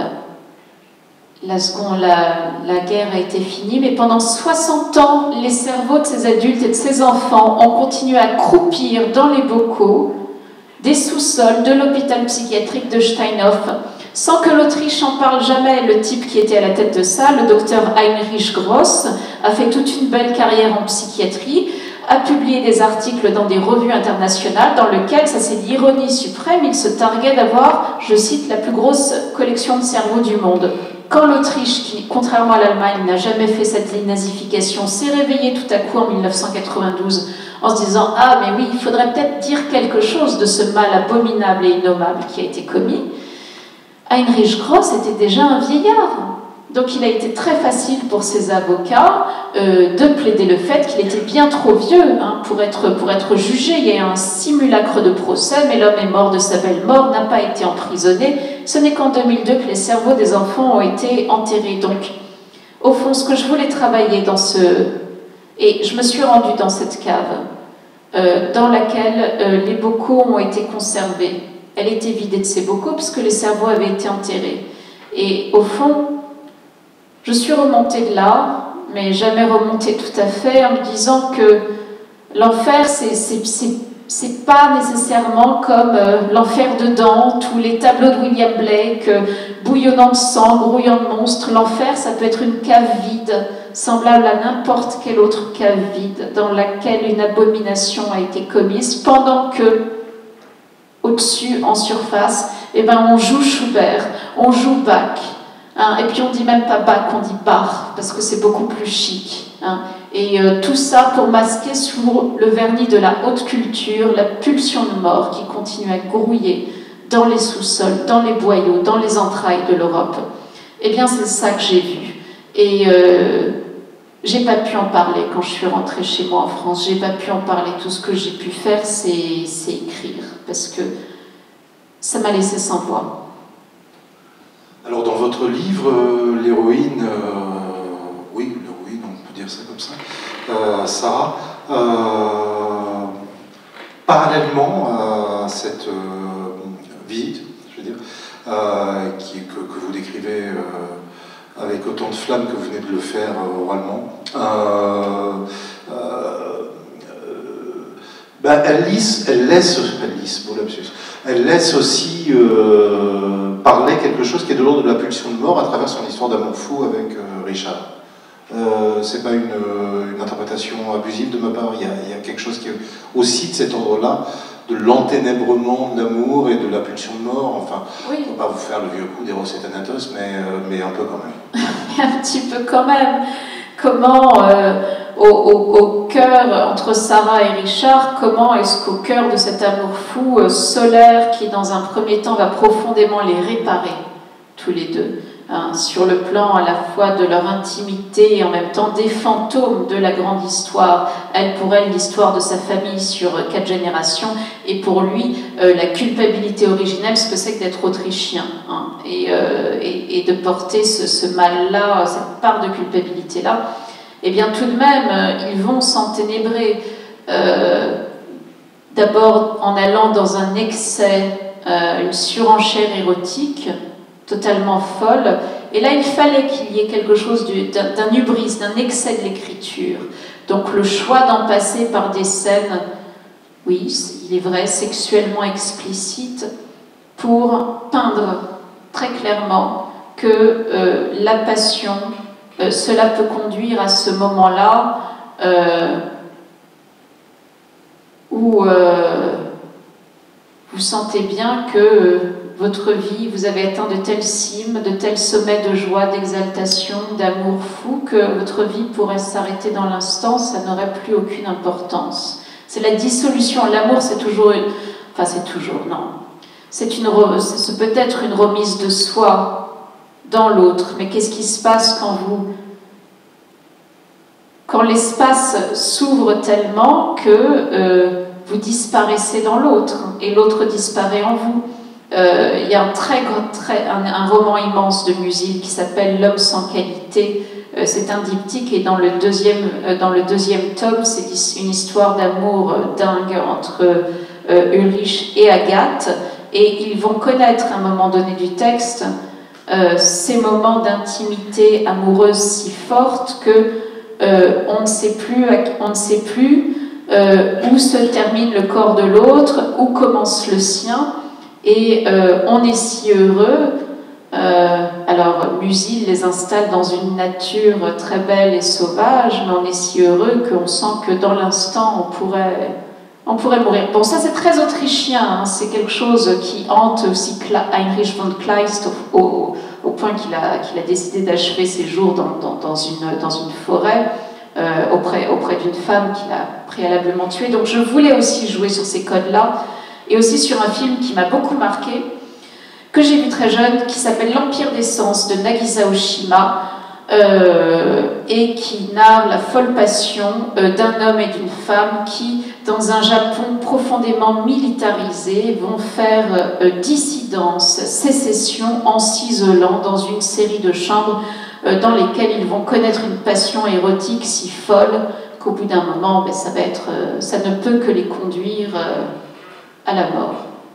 La, seconde, la, la guerre a été finie, mais pendant soixante ans, les cerveaux de ces adultes et de ces enfants ont continué à croupir dans les bocaux des sous-sols de l'hôpital psychiatrique de Steinhoff, sans que l'Autriche en parle jamais. Le type qui était à la tête de ça, le docteur Heinrich Gross, a fait toute une belle carrière en psychiatrie, a publié des articles dans des revues internationales dans lesquels, ça c'est l'ironie suprême, il se targuait d'avoir, je cite, la plus grosse collection de cerveaux du monde. Quand l'Autriche, qui, contrairement à l'Allemagne, n'a jamais fait cette dénazification, s'est réveillée tout à coup en mille neuf cent quatre-vingt-douze en se disant « Ah, mais oui, il faudrait peut-être dire quelque chose de ce mal abominable et innommable qui a été commis », Heinrich Gross était déjà un vieillard. Donc il a été très facile pour ses avocats euh, de plaider le fait qu'il était bien trop vieux hein, pour, être, pour être jugé. Il y a eu un simulacre de procès, mais l'homme est mort de sa belle mort, n'a pas été emprisonné. Ce n'est qu'en deux mille deux que les cerveaux des enfants ont été enterrés. Donc, au fond, ce que je voulais travailler dans ce... Et je me suis rendue dans cette cave, euh, dans laquelle euh, les bocaux ont été conservés. Elle était vidée de ses bocaux, puisque les cerveaux avaient été enterrés. Et au fond... Je suis remontée de là, mais jamais remontée tout à fait, en me disant que l'enfer, c'est pas nécessairement comme euh, l'enfer de Dante ou les tableaux de William Blake, euh, bouillonnant de sang, grouillant de monstres. L'enfer, ça peut être une cave vide, semblable à n'importe quelle autre cave vide, dans laquelle une abomination a été commise, pendant que, au-dessus, en surface, eh ben, on joue Schubert, on joue Bach. Hein, et puis on dit même pas Bach, on dit Bach, parce que c'est beaucoup plus chic. Hein. Et euh, tout ça pour masquer sous le vernis de la haute culture la pulsion de mort qui continue à grouiller dans les sous-sols, dans les boyaux, dans les entrailles de l'Europe. Eh bien c'est ça que j'ai vu. Et euh, j'ai pas pu en parler quand je suis rentrée chez moi en France, j'ai pas pu en parler. Tout ce que j'ai pu faire, c'est écrire, parce que ça m'a laissé sans voix. Alors dans votre livre, euh, l'héroïne, euh, oui, l'héroïne, on peut dire ça comme ça, euh, Sarah, euh, parallèlement à cette euh, vie, je veux dire, euh, qui, que, que vous décrivez euh, avec autant de flamme que vous venez de le faire euh, oralement, euh, euh, ben, elle, lisse, elle laisse, elle lisse, beau lapsus, elle laisse aussi euh, parler quelque chose qui est de l'ordre de la pulsion de mort à travers son histoire d'amour fou avec euh, Richard. Euh, c'est pas une, une interprétation abusive de ma part, il y a, il y a quelque chose qui est aussi de cet ordre-là de l'enténèbrement de l'amour et de la pulsion de mort. Enfin, oui. On ne va pas vous faire le vieux coup d'Eros et Thanatos, mais, euh, mais un peu quand même. Un petit peu quand même. Comment, euh, au, au, au cœur, entre Sarah et Richard, comment est-ce qu'au cœur de cet amour fou euh, solaire qui, dans un premier temps, va profondément les réparer, tous les deux, hein, sur le plan à la fois de leur intimité et en même temps des fantômes de la grande histoire. Elle, pour elle, l'histoire de sa famille sur euh, quatre générations, et pour lui, euh, la culpabilité originelle, ce que c'est que d'être autrichien, hein, et, euh, et, et de porter ce, ce mal-là, cette part de culpabilité-là. Eh bien, tout de même, euh, ils vont s'enténébrer, euh, d'abord en allant dans un excès, euh, une surenchère érotique, totalement folle, et là il fallait qu'il y ait quelque chose d'un hubris, d'un excès de l'écriture. Donc le choix d'en passer par des scènes, oui, il est vrai, sexuellement explicites, pour peindre très clairement que euh, la passion, euh, cela peut conduire à ce moment-là euh, où euh, vous sentez bien que euh, votre vie, vous avez atteint de telles cimes, de tels sommets de joie, d'exaltation, d'amour fou, que votre vie pourrait s'arrêter dans l'instant, ça n'aurait plus aucune importance. C'est la dissolution. L'amour, c'est toujours une... Enfin, c'est toujours, non. C'est une... C'est peut-être une remise de soi dans l'autre. Mais qu'est-ce qui se passe quand vous... Quand l'espace s'ouvre tellement que euh, vous disparaissez dans l'autre, et l'autre disparaît en vous. Euh, il y a un, très, très, un, un roman immense de Musil qui s'appelle L'homme sans qualité. Euh, c'est un diptyque et dans le deuxième, euh, dans le deuxième tome, c'est une histoire d'amour euh, dingue entre euh, Ulrich et Agathe. Et ils vont connaître à un moment donné du texte euh, ces moments d'intimité amoureuse si fortes que euh, on ne sait plus, on ne sait plus euh, où se termine le corps de l'autre, où commence le sien. Et euh, on est si heureux, euh, alors Musil les installe dans une nature très belle et sauvage, mais on est si heureux qu'on sent que dans l'instant on pourrait, on pourrait mourir. Bon, ça c'est très autrichien, hein, c'est quelque chose qui hante aussi Heinrich von Kleist au, au, au point qu'il a, qu'il a décidé d'achever ses jours dans, dans, dans, une, dans une forêt euh, auprès, auprès d'une femme qu'il a préalablement tuée. Donc je voulais aussi jouer sur ces codes-là. Et aussi sur un film qui m'a beaucoup marqué, que j'ai vu très jeune, qui s'appelle L'Empire des Sens de Nagisa Oshima, euh, et qui narre la folle passion euh, d'un homme et d'une femme qui, dans un Japon profondément militarisé, vont faire euh, dissidence, sécession en s'isolant dans une série de chambres euh, dans lesquelles ils vont connaître une passion érotique si folle qu'au bout d'un moment, ben, ça, va être, euh, ça ne peut que les conduire... Euh, à la mort.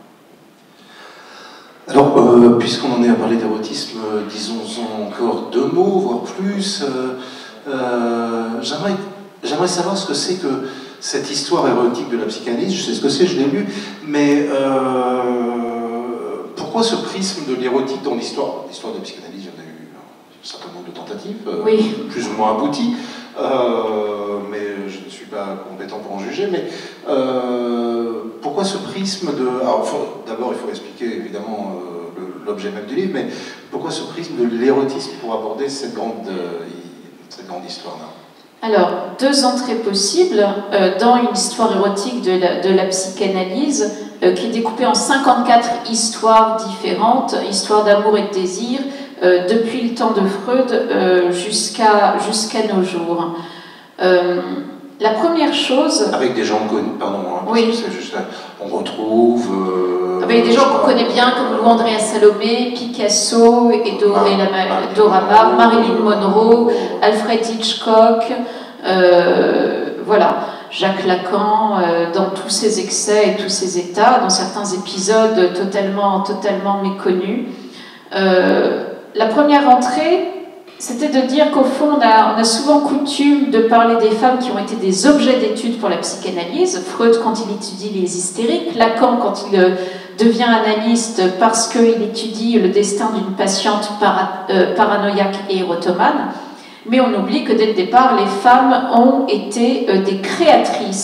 Alors, euh, puisqu'on en est à parler d'érotisme, euh, disons encore deux mots, voire plus. Euh, euh, J'aimerais j'aimerais savoir ce que c'est que cette histoire érotique de la psychanalyse. Je sais ce que c'est, je l'ai lu, mais euh, pourquoi ce prisme de l'érotique dans l'histoire L'histoire de la psychanalyse, il y en a eu un certain nombre de tentatives, euh, oui. plus ou moins abouties. Euh, mais je ne suis pas compétent pour en juger, mais euh, pourquoi ce prisme de... Alors, d'abord, il faut expliquer évidemment euh, l'objet même du livre, mais pourquoi ce prisme de l'érotisme pour aborder cette grande, euh, cette grande histoire-là? Alors, deux entrées possibles euh, dans une histoire érotique de la, de la psychanalyse euh, qui est découpée en cinquante-quatre histoires différentes, histoires d'amour et de désir, Euh, depuis le temps de Freud euh, jusqu'à jusqu'à nos jours. Euh, la première chose... Avec des gens connus, pardon, hein, oui. C'est juste, on retrouve... Euh, Avec des gens qu'on connaît bien, comme Lou Andrea Salomé, Picasso, et Dora Maar, Marilyn Monroe, Alfred Hitchcock, euh, voilà, Jacques Lacan, euh, dans tous ses excès et tous ses états, dans certains épisodes totalement, totalement méconnus. Euh, La première entrée, c'était de dire qu'au fond, on a, on a souvent coutume de parler des femmes qui ont été des objets d'étude pour la psychanalyse. Freud, quand il étudie les hystériques, Lacan, quand il euh, devient analyste parce qu'il étudie le destin d'une patiente para, euh, paranoïaque et érotomane. Mais on oublie que dès le départ, les femmes ont été euh, des créatrices,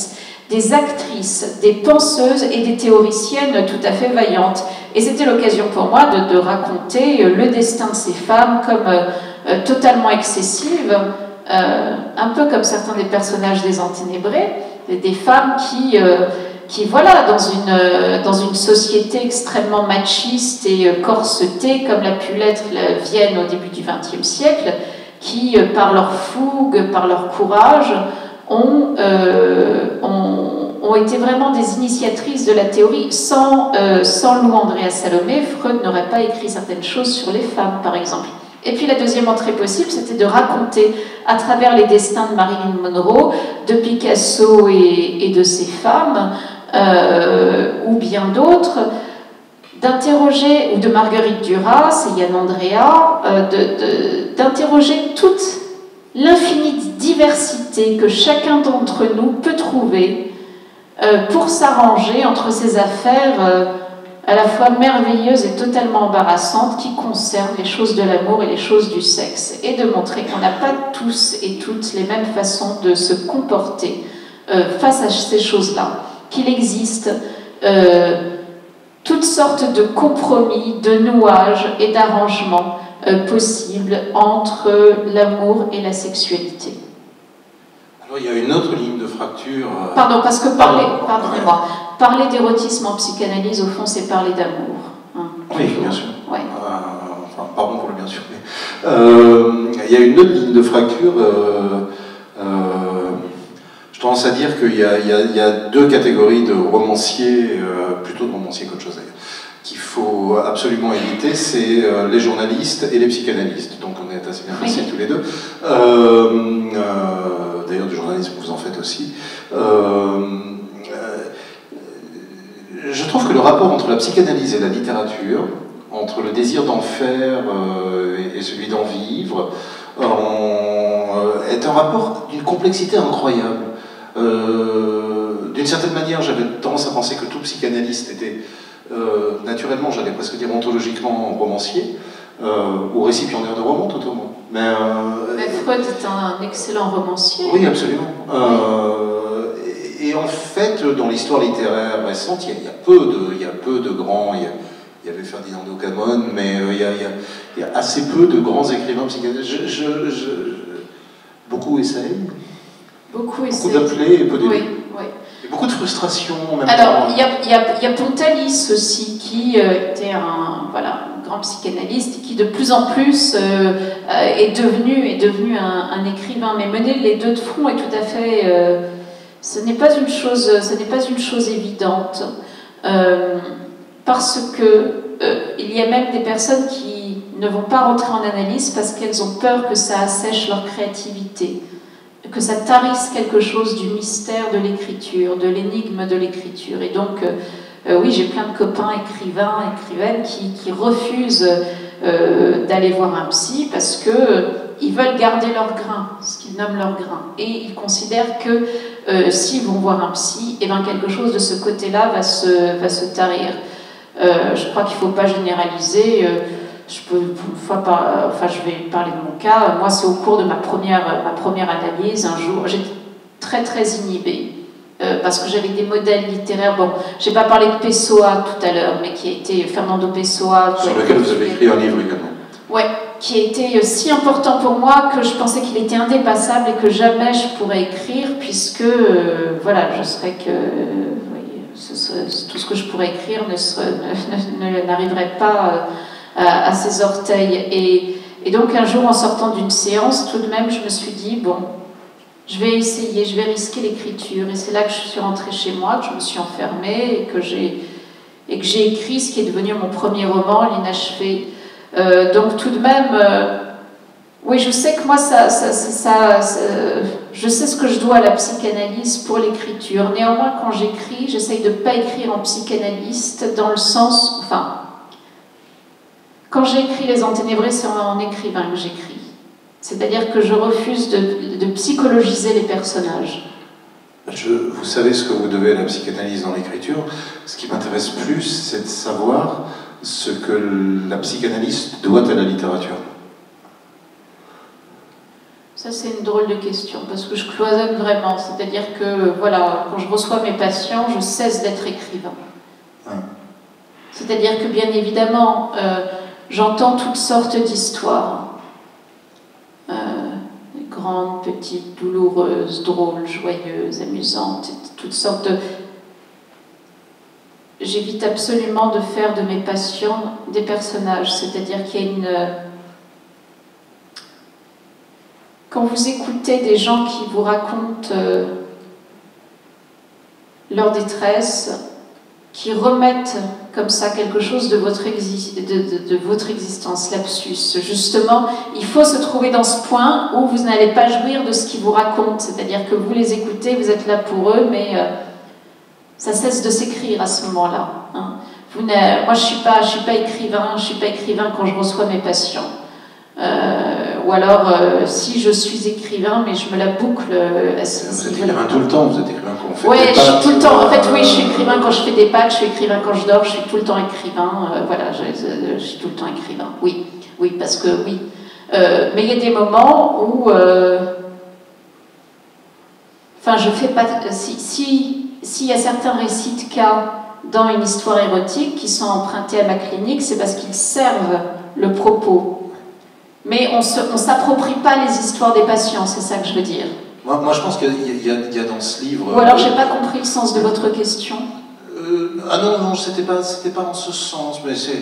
des actrices, des penseuses et des théoriciennes tout à fait vaillantes. Et c'était l'occasion pour moi de, de raconter le destin de ces femmes comme euh, totalement excessives, euh, un peu comme certains des personnages des Enténébrés, des femmes qui, euh, qui voilà, dans une, euh, dans une société extrêmement machiste et euh, corsetée, comme l'a pu l'être la Vienne au début du vingtième siècle, qui, euh, par leur fougue, par leur courage, ont, euh, ont, ont été vraiment des initiatrices de la théorie. Sans, euh, sans Lou Andréa Salomé, Freud n'aurait pas écrit certaines choses sur les femmes, par exemple. Et puis la deuxième entrée possible, c'était de raconter à travers les destins de Marilyn Monroe, de Picasso et, et de ses femmes, euh, ou bien d'autres, d'interroger, ou de Marguerite Duras et Yann Andrea, euh, d'interroger toute l'infinie diversité que chacun d'entre nous peut trouver euh, pour s'arranger entre ces affaires euh, à la fois merveilleuses et totalement embarrassantes qui concernent les choses de l'amour et les choses du sexe, et de montrer qu'on n'a pas tous et toutes les mêmes façons de se comporter euh, face à ces choses-là, qu'il existe euh, toutes sortes de compromis, de nouages et d'arrangements euh, possibles entre l'amour et la sexualité. Alors, il y a une autre ligne de fracture. Euh... Pardon, parce que parler, pardonnez-moi, parler d'érotisme en psychanalyse, au fond, c'est parler d'amour. Hein, oui, bien sûr. Ouais. Euh, enfin, pardon pour le bien sûr. Mais, euh, il y a une autre ligne de fracture. Euh, euh, je tendance à dire qu'il y, y, y a deux catégories de romanciers, euh, plutôt de romanciers qu'autre chose d'ailleurs, qu'il faut absolument éviter, c'est euh, les journalistes et les psychanalystes. Donc on est assez bien placés oui. tous les deux. Euh, euh, D'ailleurs, du journalisme, vous en faites aussi. Euh, je trouve que le rapport entre la psychanalyse et la littérature, entre le désir d'en faire euh, et, et celui d'en vivre, euh, est un rapport d'une complexité incroyable. Euh, d'une certaine manière, j'avais tendance à penser que tout psychanalyste était euh, naturellement, j'allais presque dire ontologiquement, romancier, euh, ou récipiendaire de romans, tout au moins. Mais, euh, Mais Freud est un excellent romancier. Oui, absolument. Euh, et, et en fait, dans l'histoire littéraire récente, il y, a, il, y a peu de, il y a peu de grands... Il y, a, il y avait Ferdinand Ocamon, mais euh, il, y a, il, y a, il y a assez peu de grands écrivains psychanalystes. Je, je, je, beaucoup essayent. Beaucoup essayent. Beaucoup d'appelés et peu d'élus. Oui, oui. Et beaucoup de frustration en même Alors, temps. il y a, il y a, il y a Pontalis aussi, qui euh, était un, voilà, un grand psychanalyste, qui de plus en plus euh, est devenu, est devenu un, un écrivain. Mais mener les deux de front est tout à fait... Euh, ce n'est pas une chose, ce n'est pas une chose évidente. Euh, parce que euh, il y a même des personnes qui ne vont pas rentrer en analyse parce qu'elles ont peur que ça assèche leur créativité, que ça tarisse quelque chose du mystère de l'écriture, de l'énigme de l'écriture. Et donc, euh, euh, oui, j'ai plein de copains écrivains, écrivaines qui, qui refusent euh, d'aller voir un psy parce que euh, ils veulent garder leur grain, ce qu'ils nomment leur grain. Et ils considèrent que euh, s'ils vont voir un psy, eh ben, quelque chose de ce côté-là va se, va se tarir. Euh, je crois qu'il ne faut pas généraliser. Euh, je peux une fois par, enfin, je vais parler de mon cas. Moi, c'est au cours de ma première, ma première analyse. Un jour, j'étais très très inhibée euh, parce que j'avais des modèles littéraires. Bon, j'ai pas parlé de Pessoa tout à l'heure, mais qui a été Fernando Pessoa. Sur lequel vous avez écrit un livre également. Ouais, qui a été si important pour moi que je pensais qu'il était indépassable et que jamais je pourrais écrire, puisque euh, voilà, je serais que euh, Ce serait, tout ce que je pourrais écrire ne serait, ne, ne, n'arriverait pas à, à ses orteils. Et, et donc un jour, en sortant d'une séance, tout de même, je me suis dit, bon, je vais essayer, je vais risquer l'écriture. Et c'est là que je suis rentrée chez moi, que je me suis enfermée et que j'ai, et que j'ai écrit ce qui est devenu mon premier roman, L'Inachevé. Euh, donc tout de même... Euh, Oui, je sais que moi, ça, ça, ça, ça, ça, je sais ce que je dois à la psychanalyse pour l'écriture. Néanmoins, quand j'écris, j'essaye de ne pas écrire en psychanalyste dans le sens... Enfin, quand j'écris Les Enténébrés, c'est en écrivain que j'écris. C'est-à-dire que je refuse de, de psychologiser les personnages. Je, vous savez ce que vous devez à la psychanalyse dans l'écriture. Ce qui m'intéresse plus, c'est de savoir ce que la psychanalyste doit à la littérature. Ça, c'est une drôle de question, parce que je cloisonne vraiment. C'est-à-dire que, voilà, quand je reçois mes patients, je cesse d'être écrivain. Ouais. C'est-à-dire que, bien évidemment, euh, j'entends toutes sortes d'histoires. Euh, grandes, petites, douloureuses, drôles, joyeuses, amusantes, toutes sortes de... J'évite absolument de faire de mes patients des personnages. C'est-à-dire qu'il y a une... Quand vous écoutez des gens qui vous racontent euh, leur détresse, qui remettent comme ça quelque chose de votre, exi de, de, de votre existence, lapsus, justement, il faut se trouver dans ce point où vous n'allez pas jouir de ce qu'ils vous racontent. C'est-à-dire que vous les écoutez, vous êtes là pour eux, mais euh, ça cesse de s'écrire à ce moment-là. Hein. Moi, je ne suis pas, je suis pas écrivain, je suis pas écrivain quand je reçois mes patients. Euh, ou alors, euh, si je suis écrivain, mais je me la boucle. Euh, vous êtes écrivain tout le temps, vous êtes écrivain quand on fait ouais, des je suis pâtes, tout le temps. En fait, oui, euh... je suis écrivain quand je fais des pâtes, je suis écrivain quand je dors, je suis tout le temps écrivain. Euh, voilà, je, je, je suis tout le temps écrivain. Oui, oui, parce que oui. Euh, mais il y a des moments où, euh... enfin, je fais pas. Si, si, s'il y a certains récits de cas dans une histoire érotique qui sont empruntés à ma clinique, c'est parce qu'ils servent le propos. Mais on ne s'approprie pas les histoires des patients, c'est ça que je veux dire. Moi, moi je pense qu'il y, y, y a dans ce livre... Ou alors, euh, j'ai pas compris le sens de votre question. Euh, ah non, non, c'était pas, c'était pas en ce sens, mais c'est...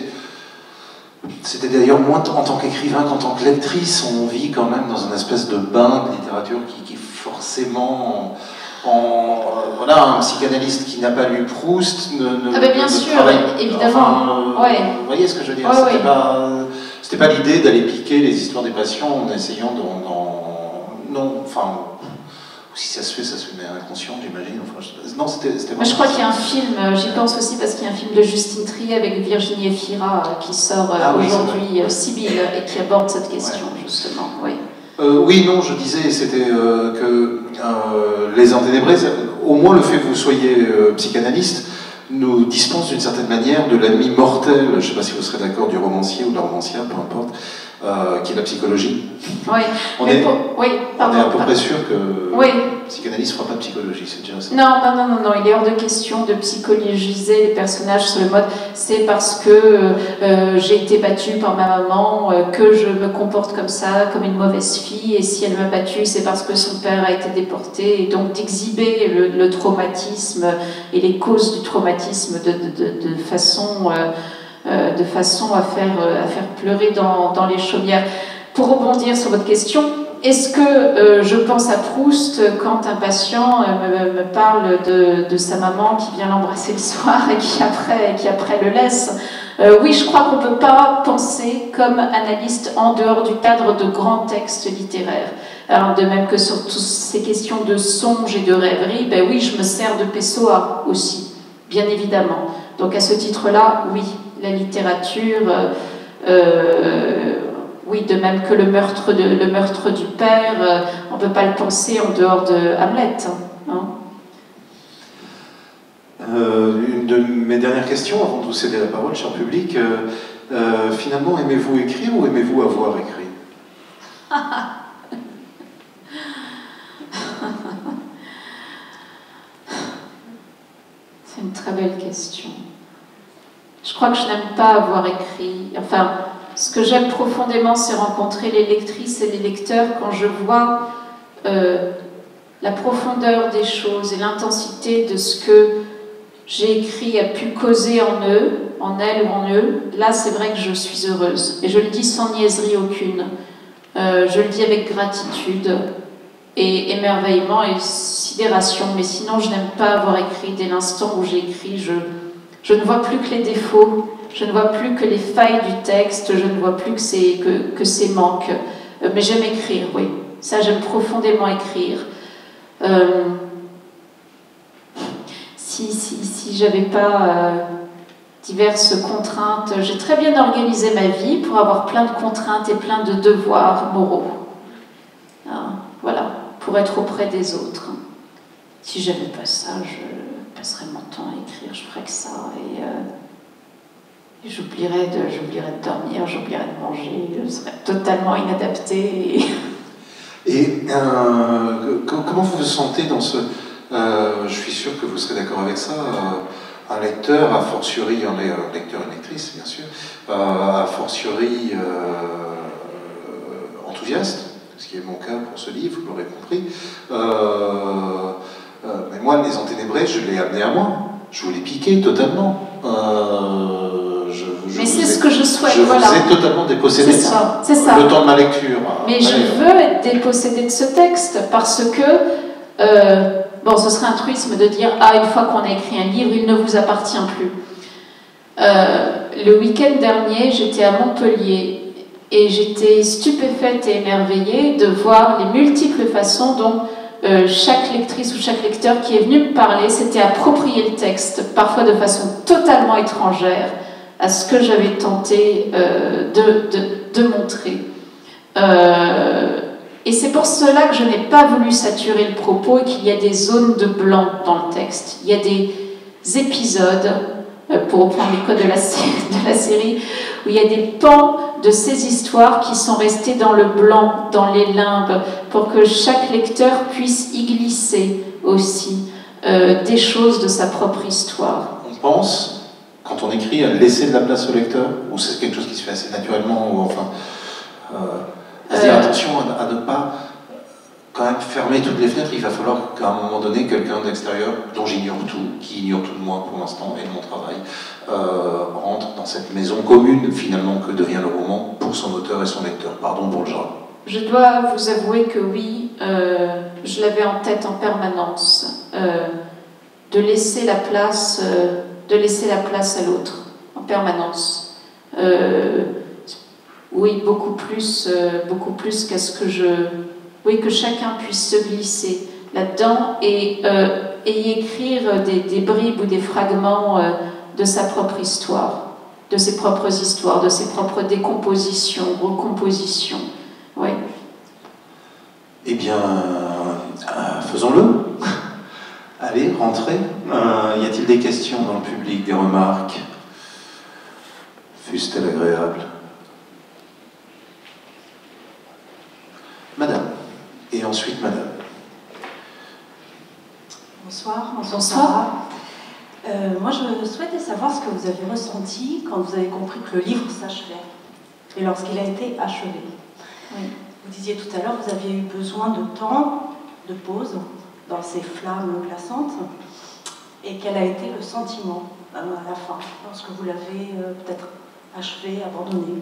C'était d'ailleurs moins en tant qu'écrivain qu'en tant que lectrice, on vit quand même dans une espèce de bain de littérature qui, qui forcément... En, en, voilà, un psychanalyste qui n'a pas lu Proust ne, ne, ah ben bien ne sûr, travaille, évidemment. Enfin, ouais. Vous voyez ce que je veux dire? Ouais, C'était ouais. pas, c'était pas l'idée d'aller piquer les histoires des patients en essayant d'en... Non, enfin... Si ça se fait, ça se fait, mais inconscient, j'imagine. Enfin, je... Non, c'était... Moi, je crois qu'il y a un film, j'y pense aussi parce qu'il y a un film de Justine Triet avec Virginie Efira qui sort euh, ah, oui, aujourd'hui, euh, Sibylle, et qui aborde cette question, ouais. justement. Oui. Euh, oui, non, je disais, c'était euh, que euh, Les Enténébrés, au moins le fait que vous soyez euh, psychanalyste, nous dispense d'une certaine manière de l'ennemi mortel, je ne sais pas si vous serez d'accord, du romancier ou de la romancière, peu importe, euh, qui est la psychologie. Oui, on, est, pour... oui, pardon, on est à peu pardon. près sûr que oui. le psychanalyste ne fera pas de psychologie, c'est déjà ça. Non, non, non, non, non, il est hors de question de psychologiser les personnages sur le mode c'est parce que euh, j'ai été battue par ma maman euh, que je me comporte comme ça, comme une mauvaise fille, et si elle m'a battue, c'est parce que son père a été déporté, et donc d'exhiber le, le traumatisme et les causes du traumatisme de, de, de, de façon... Euh, Euh, de façon à faire, euh, à faire pleurer dans, dans les chaumières. Pour rebondir sur votre question, est-ce que euh, je pense à Proust quand un patient euh, me, me parle de, de sa maman qui vient l'embrasser le soir et qui après, qui après le laisse? euh, Oui, je crois qu'on ne peut pas penser comme analyste en dehors du cadre de grands textes littéraires. Alors, de même que sur toutes ces questions de songe et de rêverie, ben oui, je me sers de Pessoa aussi, bien évidemment. Donc à ce titre-là, oui. La littérature, euh, euh, oui, de même que le meurtre, de, le meurtre du père, euh, on ne peut pas le penser en dehors de Hamlet. Hein. Euh, une de mes dernières questions, avant de vous céder la parole, cher public, euh, euh, finalement, aimez-vous écrire ou aimez-vous avoir écrit? C'est une très belle question. Je crois que je n'aime pas avoir écrit. Enfin, ce que j'aime profondément, c'est rencontrer les lectrices et les lecteurs quand je vois euh, la profondeur des choses et l'intensité de ce que j'ai écrit a pu causer en eux, en elles ou en eux. Là, c'est vrai que je suis heureuse. Et je le dis sans niaiserie aucune. Euh, je le dis avec gratitude et émerveillement et sidération. Mais sinon, je n'aime pas avoir écrit. Dès l'instant où j'ai écrit, je... Je ne vois plus que les défauts, je ne vois plus que les failles du texte, je ne vois plus que ces, que, que ces manques. Euh, mais j'aime écrire, oui. Ça, j'aime profondément écrire. Euh, si si, si j'avais pas euh, diverses contraintes, j'ai très bien organisé ma vie pour avoir plein de contraintes et plein de devoirs moraux. Hein, voilà, pour être auprès des autres. Si j'avais pas ça, je... passerais mon temps à écrire, je ferais que ça, et, euh, et j'oublierais de, j'oublierais de dormir, j'oublierais de manger, je serais totalement inadaptée. Et... Et euh, comment vous vous sentez dans ce... Euh, je suis sûr que vous serez d'accord avec ça. Euh, un lecteur, a fortiori, un lecteur et une lectrice, bien sûr, euh, a fortiori euh, enthousiaste, ce qui est mon cas pour ce livre, vous l'aurez compris. Euh, euh, mais moi, Les Enténébrés, je l'ai amené à moi. Je vous l'ai piqué totalement. Euh, je, je mais c'est ce que je souhaite. Je voilà. vous ai totalement dépossédé de ça. C'est ça. Le temps de ma lecture. Mais je veux être dépossédée de ce texte parce que, euh, bon, ce serait un truisme de dire, ah, une fois qu'on a écrit un livre, il ne vous appartient plus. Euh, le week-end dernier, j'étais à Montpellier et j'étais stupéfaite et émerveillée de voir les multiples façons dont euh, chaque lectrice ou chaque lecteur qui est venu me parler s'était approprié le texte, parfois de façon totalement étrangère à ce que j'avais tenté euh, de, de, de montrer. Euh, et c'est pour cela que je n'ai pas voulu saturer le propos et qu'il y a des zones de blanc dans le texte. Il y a des épisodes, euh, pour reprendre les codes de la, de la série, où il y a des pans de ces histoires qui sont restés dans le blanc, dans les limbes, pour que chaque lecteur puisse y glisser aussi euh, des choses de sa propre histoire. On pense, quand on écrit, à laisser de la place au lecteur, ou c'est quelque chose qui se fait assez naturellement, ou enfin... Euh, à dire euh... attention à, à ne pas quand même fermer toutes les fenêtres. Il va falloir qu'à un moment donné, quelqu'un d'extérieur, dont j'ignore tout, qui ignore tout de moi pour l'instant et de mon travail, euh, rentre dans cette maison commune finalement que devient le roman pour son auteur et son lecteur. Pardon pour le genre. Je dois vous avouer que oui, euh, je l'avais en tête en permanence, euh, de laisser la place, euh, de laisser la place à l'autre en permanence. Euh, oui, beaucoup plus, euh, beaucoup plus qu'à ce que je, oui, que chacun puisse se glisser là-dedans et, euh, et y écrire des, des bribes ou des fragments euh, de sa propre histoire, de ses propres histoires, de ses propres décompositions, recompositions. Oui. Eh bien, euh, faisons-le. Allez, rentrez. Euh, y a-t-il des questions dans le public, des remarques? Fussent-elles agréables? Madame. Et ensuite, madame. Bonsoir. Bonsoir. Euh, moi, je souhaitais savoir ce que vous avez ressenti quand vous avez compris que le livre s'achevait et lorsqu'il a été achevé. Oui. Vous disiez tout à l'heure que vous aviez eu besoin de temps, de pause dans ces flammes glaçantes. Et quel a été le sentiment euh, à la fin, lorsque vous l'avez euh, peut-être achevé, abandonné?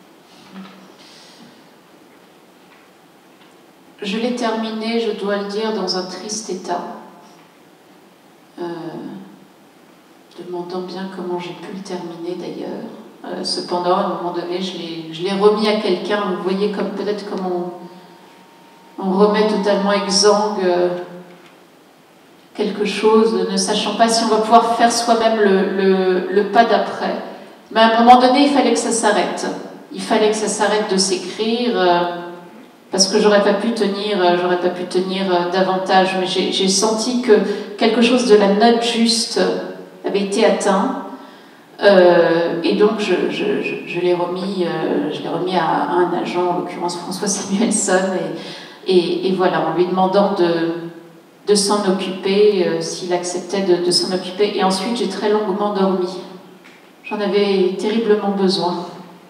Je l'ai terminé, je dois le dire, dans un triste état. Euh, demandant bien comment j'ai pu le terminer d'ailleurs. Euh, cependant, à un moment donné, je l'ai remis à quelqu'un. Vous voyez comme peut-être comme on, on remet totalement exsangue euh, quelque chose, ne sachant pas si on va pouvoir faire soi-même le, le, le pas d'après. Mais à un moment donné, il fallait que ça s'arrête. Il fallait que ça s'arrête de s'écrire. Euh, parce que j'aurais pas pu tenir, j'aurais pas pu tenir davantage, mais j'ai senti que quelque chose de la note juste avait été atteint, euh, et donc je, je, je, je l'ai remis, euh, je l'ai remis à, à un agent, en l'occurrence François Samuelson, et, et, et voilà, en lui demandant de, de s'en occuper, euh, s'il acceptait de, de s'en occuper, et ensuite j'ai très longuement dormi. J'en avais terriblement besoin.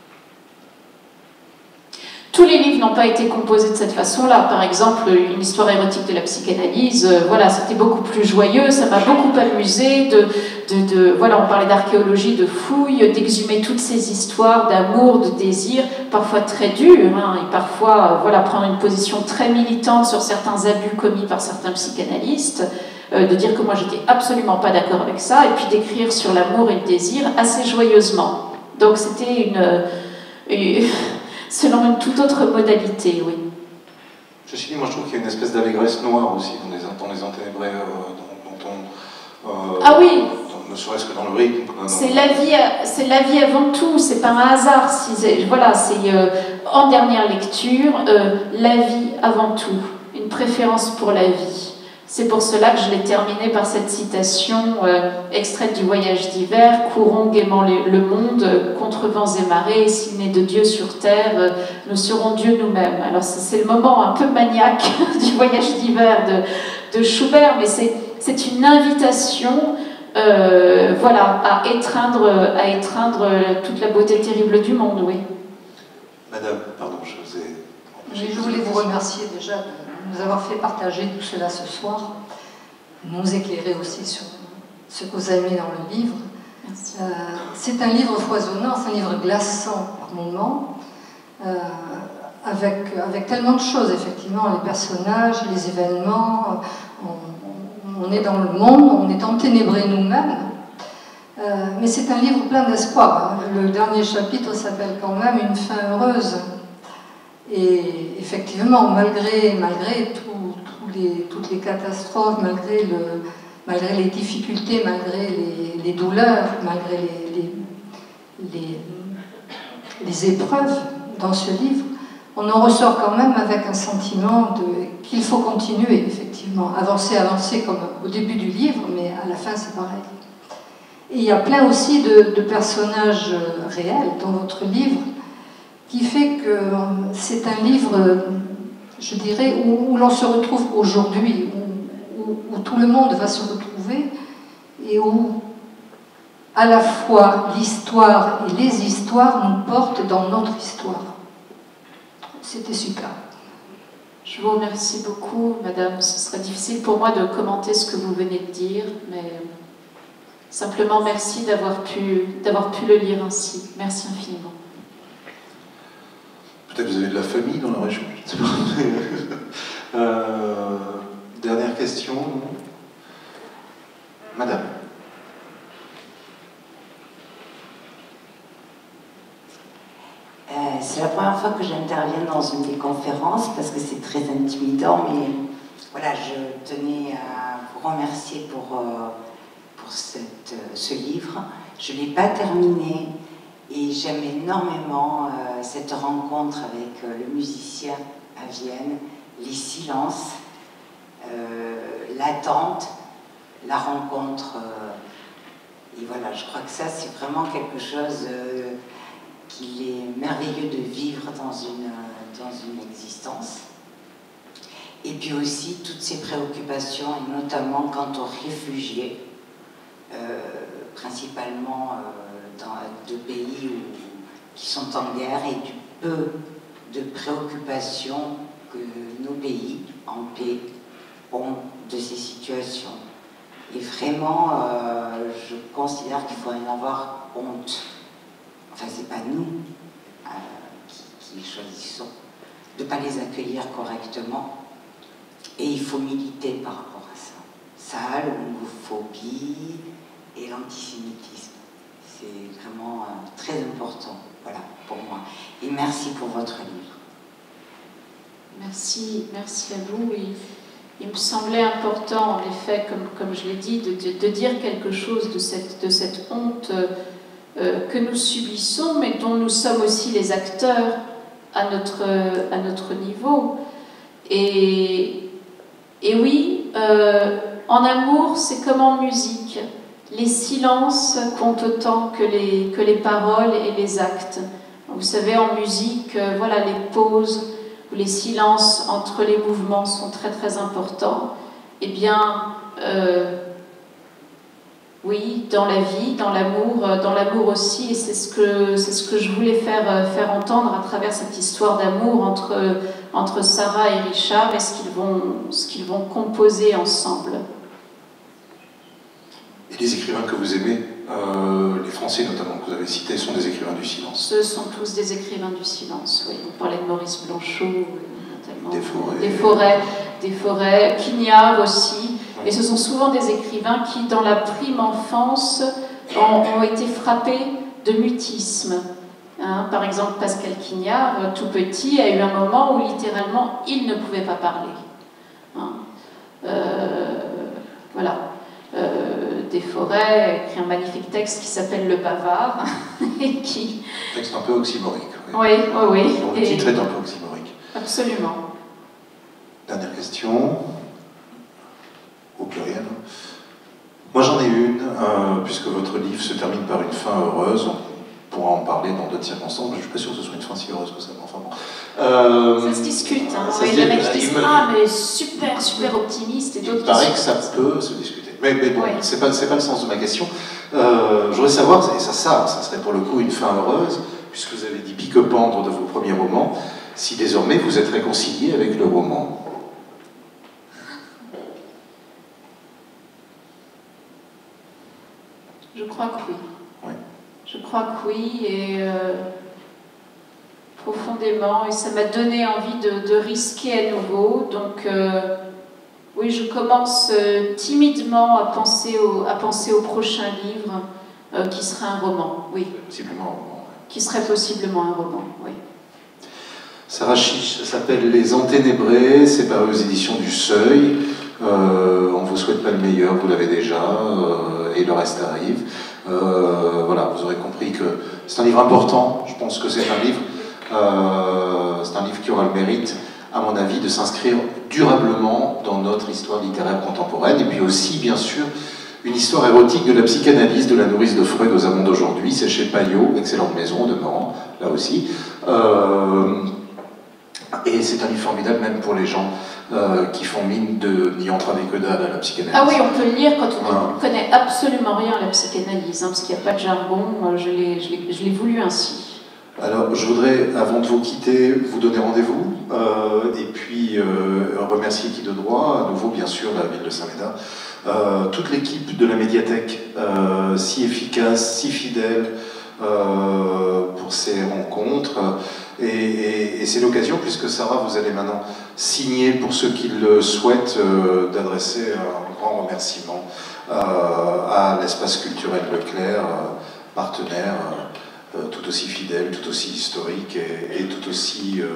Tous les livres n'ont pas été composés de cette façon-là. Par exemple, une histoire érotique de la psychanalyse, euh, voilà, c'était beaucoup plus joyeux, ça m'a beaucoup amusé. De, de, de, voilà, on parlait d'archéologie, de fouilles, d'exhumer toutes ces histoires d'amour, de désir, parfois très dures, hein, et parfois, euh, voilà, prendre une position très militante sur certains abus commis par certains psychanalystes, euh, de dire que moi j'étais absolument pas d'accord avec ça, et puis d'écrire sur l'amour et le désir assez joyeusement. Donc c'était une... une selon une toute autre modalité, oui. Ceci dit, moi je trouve qu'il y a une espèce d'allégresse noire aussi dans les, dans les Enténébrés, euh, dont, dont on... Euh, ah oui dans, ne serait-ce que dans le rythme. C'est la vie, c'est la vie avant tout, c'est pas un hasard. Si voilà, c'est euh, en dernière lecture, euh, la vie avant tout, une préférence pour la vie. C'est pour cela que je l'ai terminé par cette citation euh, extraite du Voyage d'hiver, « Courons gaiement le, le monde, contre vents et marées, s'il n'est de Dieu sur terre, euh, nous serons Dieu nous-mêmes. » Alors c'est le moment un peu maniaque du Voyage d'hiver de, de Schubert, mais c'est une invitation euh, voilà, à, étreindre, à étreindre toute la beauté terrible du monde, oui. Madame, pardon, je vous ai... Je voulais vous remercier déjà de nous avoir fait partager tout cela ce soir, nous éclairer aussi sur ce que vous avez mis dans le livre. Euh, c'est un livre foisonnant, c'est un livre glaçant par moments, euh, avec, avec tellement de choses, effectivement, les personnages, les événements, on, on est dans le monde, on est enténébrés nous-mêmes, euh, mais c'est un livre plein d'espoir. Le dernier chapitre s'appelle quand même « Une fin heureuse ». Et effectivement, malgré, malgré tout, tout les, toutes les catastrophes, malgré, le, malgré les difficultés, malgré les, les douleurs, malgré les, les, les, les épreuves dans ce livre, on en ressort quand même avec un sentiment qu'il faut continuer, effectivement, avancer, avancer comme au début du livre, mais à la fin c'est pareil. Et il y a plein aussi de, de personnages réels dans votre livre, qui fait que c'est un livre, je dirais, où, où l'on se retrouve aujourd'hui, où, où, où tout le monde va se retrouver, et où à la fois l'histoire et les histoires nous portent dans notre histoire. C'était super. Je vous remercie beaucoup, madame. Ce serait difficile pour moi de commenter ce que vous venez de dire, mais simplement merci d'avoir pu, d'avoir pu le lire ainsi. Merci infiniment. Peut-être vous avez de la famille dans la région, je ne sais pas. euh, dernière question. Madame. Euh, c'est la première fois que j'interviens dans une des conférences parce que c'est très intimidant, mais voilà, je tenais à vous remercier pour, euh, pour cette, euh, ce livre. Je ne l'ai pas terminé. Et j'aime énormément euh, cette rencontre avec euh, le musicien à Vienne, les silences, euh, l'attente, la rencontre. Euh, et voilà, je crois que ça, c'est vraiment quelque chose euh, qu'il est merveilleux de vivre dans une, euh, dans une existence. Et puis aussi toutes ces préoccupations, et notamment quant aux réfugiés, euh, principalement... Euh, dans deux pays où, qui sont en guerre et du peu de préoccupations que nos pays en paix ont de ces situations. Et vraiment, euh, je considère qu'il faut en avoir honte. Enfin, c'est pas nous euh, qui, qui choisissons de ne pas les accueillir correctement. Et il faut militer par rapport à ça. Ça, l'homophobie et l'antisémitisme. C'est vraiment euh, très important, voilà, pour moi. Et merci pour votre livre. Merci, merci à vous. Il, il me semblait important, en effet, comme, comme je l'ai dit, de, de, de dire quelque chose de cette, de cette honte euh, que nous subissons, mais dont nous sommes aussi les acteurs à notre, à notre niveau. Et, et oui, euh, en amour, c'est comme en musique. Les silences comptent autant que les, que les paroles et les actes. Vous savez, en musique, euh, voilà, les pauses ou les silences entre les mouvements sont très très importants. Eh bien, euh, oui, dans la vie, dans l'amour, euh, dans l'amour aussi, et c'est ce que c'est ce que je voulais faire euh, faire entendre à travers cette histoire d'amour entre entre Sarah et Richard et ce qu'ils vont ce qu'ils vont composer ensemble. Et les écrivains que vous aimez, euh, les Français notamment que vous avez cités, sont des écrivains du silence. Ce sont tous des écrivains du silence, oui. On parlait de Maurice Blanchot, notamment. Des forêts. Des forêts, des forêts. Quignard aussi. Oui. Et ce sont souvent des écrivains qui, dans la prime enfance, ont, ont été frappés de mutisme. Hein, par exemple, Pascal Quignard, tout petit, a eu un moment où littéralement il ne pouvait pas parler. Hein. Euh, voilà. Euh, des forêts, écrit un magnifique texte qui s'appelle Le Bavard. et qui... Un texte un peu oxymorique. Oui, oui, oui. Le et... titre est un peu oxymorique. Absolument. Dernière question. euh, puisque votre livre se termine par une fin heureuse. On pourra en parler dans d'autres circonstances, mais je ne suis pas sûr que ce soit une fin si heureuse que ça. Enfin bon. Euh, ça se discute, hein. Ça il y a des mecs qui disent me... ah mais super super optimiste et d'autres qui... Il paraît que ça peut se discuter. Mais, mais bon, ouais. c'est pas, c'est pas le sens de ma question. Euh, je voudrais savoir, et ça, ça, ça serait pour le coup une fin heureuse, puisque vous avez dit pique-pendre de vos premiers romans, si désormais vous êtes réconcilié avec le roman. Je crois que oui. Ouais. Je crois que oui, et euh, profondément, et ça m'a donné envie de, de risquer à nouveau. Donc, euh, oui, je commence euh, timidement à penser au, à penser au prochain livre, euh, qui serait un roman, oui. Possiblement un roman. Ouais. Qui serait possiblement un roman, oui. Sarah Chiche, ça s'appelle Les Enténébrés, c'est paru aux éditions du Seuil. Euh, on ne vous souhaite pas le meilleur, vous l'avez déjà, euh, et le reste arrive. Euh, voilà, vous aurez compris que c'est un livre important. Je pense que c'est un livre, euh, c'est un livre qui aura le mérite, à mon avis, de s'inscrire durablement dans notre histoire littéraire contemporaine, et puis aussi, bien sûr, une histoire érotique de la psychanalyse, de la nourrice de Freud aux amants d'aujourd'hui. C'est chez Payot, excellente maison, demeurant, là aussi. Euh, et c'est un livre formidable même pour les gens euh, qui font mine de n'y entraver que dalle à la psychanalyse. Ah oui, on peut le lire quand on ne ouais. connaît absolument rien à la psychanalyse, hein, parce qu'il n'y a pas de jargon, je l'ai voulu ainsi. Alors, je voudrais, avant de vous quitter, vous donner rendez-vous, euh, et puis euh, remercier qui de droit, à nouveau, bien sûr, la ville de Saint-Médard, euh, toute l'équipe de la médiathèque, euh, si efficace, si fidèle, euh, pour ces rencontres. Et, et, et c'est l'occasion, puisque Sarah, vous allez maintenant signer, pour ceux qui le souhaitent, euh, d'adresser un grand remerciement euh, à l'espace culturel Leclerc, euh, partenaire, euh, tout aussi fidèle, tout aussi historique et, et tout aussi euh,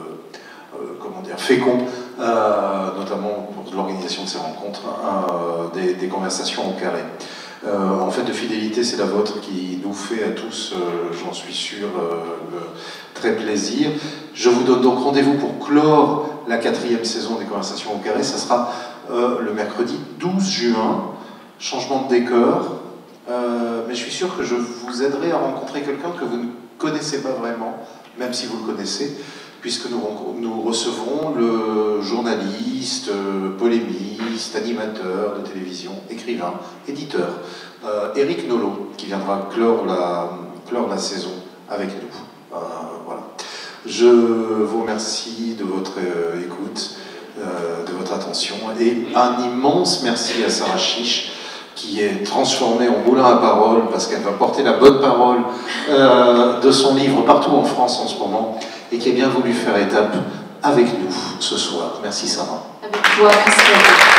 euh, comment dire, fécond, euh, notamment pour l'organisation de ces rencontres, euh, des, des conversations au carré. Euh, en fait, de fidélité, c'est la vôtre qui nous fait à tous, euh, j'en suis sûr, euh, le, très plaisir. Je vous donne donc rendez-vous pour clore la quatrième saison des Conversations au carré. Ça sera euh, le mercredi douze juin, changement de décor. Euh, mais je suis sûr que je vous aiderai à rencontrer quelqu'un que vous ne connaissez pas vraiment, même si vous le connaissez, puisque nous, nous recevrons le journaliste, euh, polémiste, animateur de télévision, écrivain, éditeur, euh, Éric Nolot, qui viendra clore la, clore la saison avec nous. Euh, voilà. Je vous remercie de votre euh, écoute, euh, de votre attention, et un immense merci à Sarah Chiche, qui est transformée en moulin à parole, parce qu'elle va porter la bonne parole euh, de son livre partout en France en ce moment, et qui a bien voulu faire étape avec nous ce soir. Merci Sarah. Avec toi, merci à vous.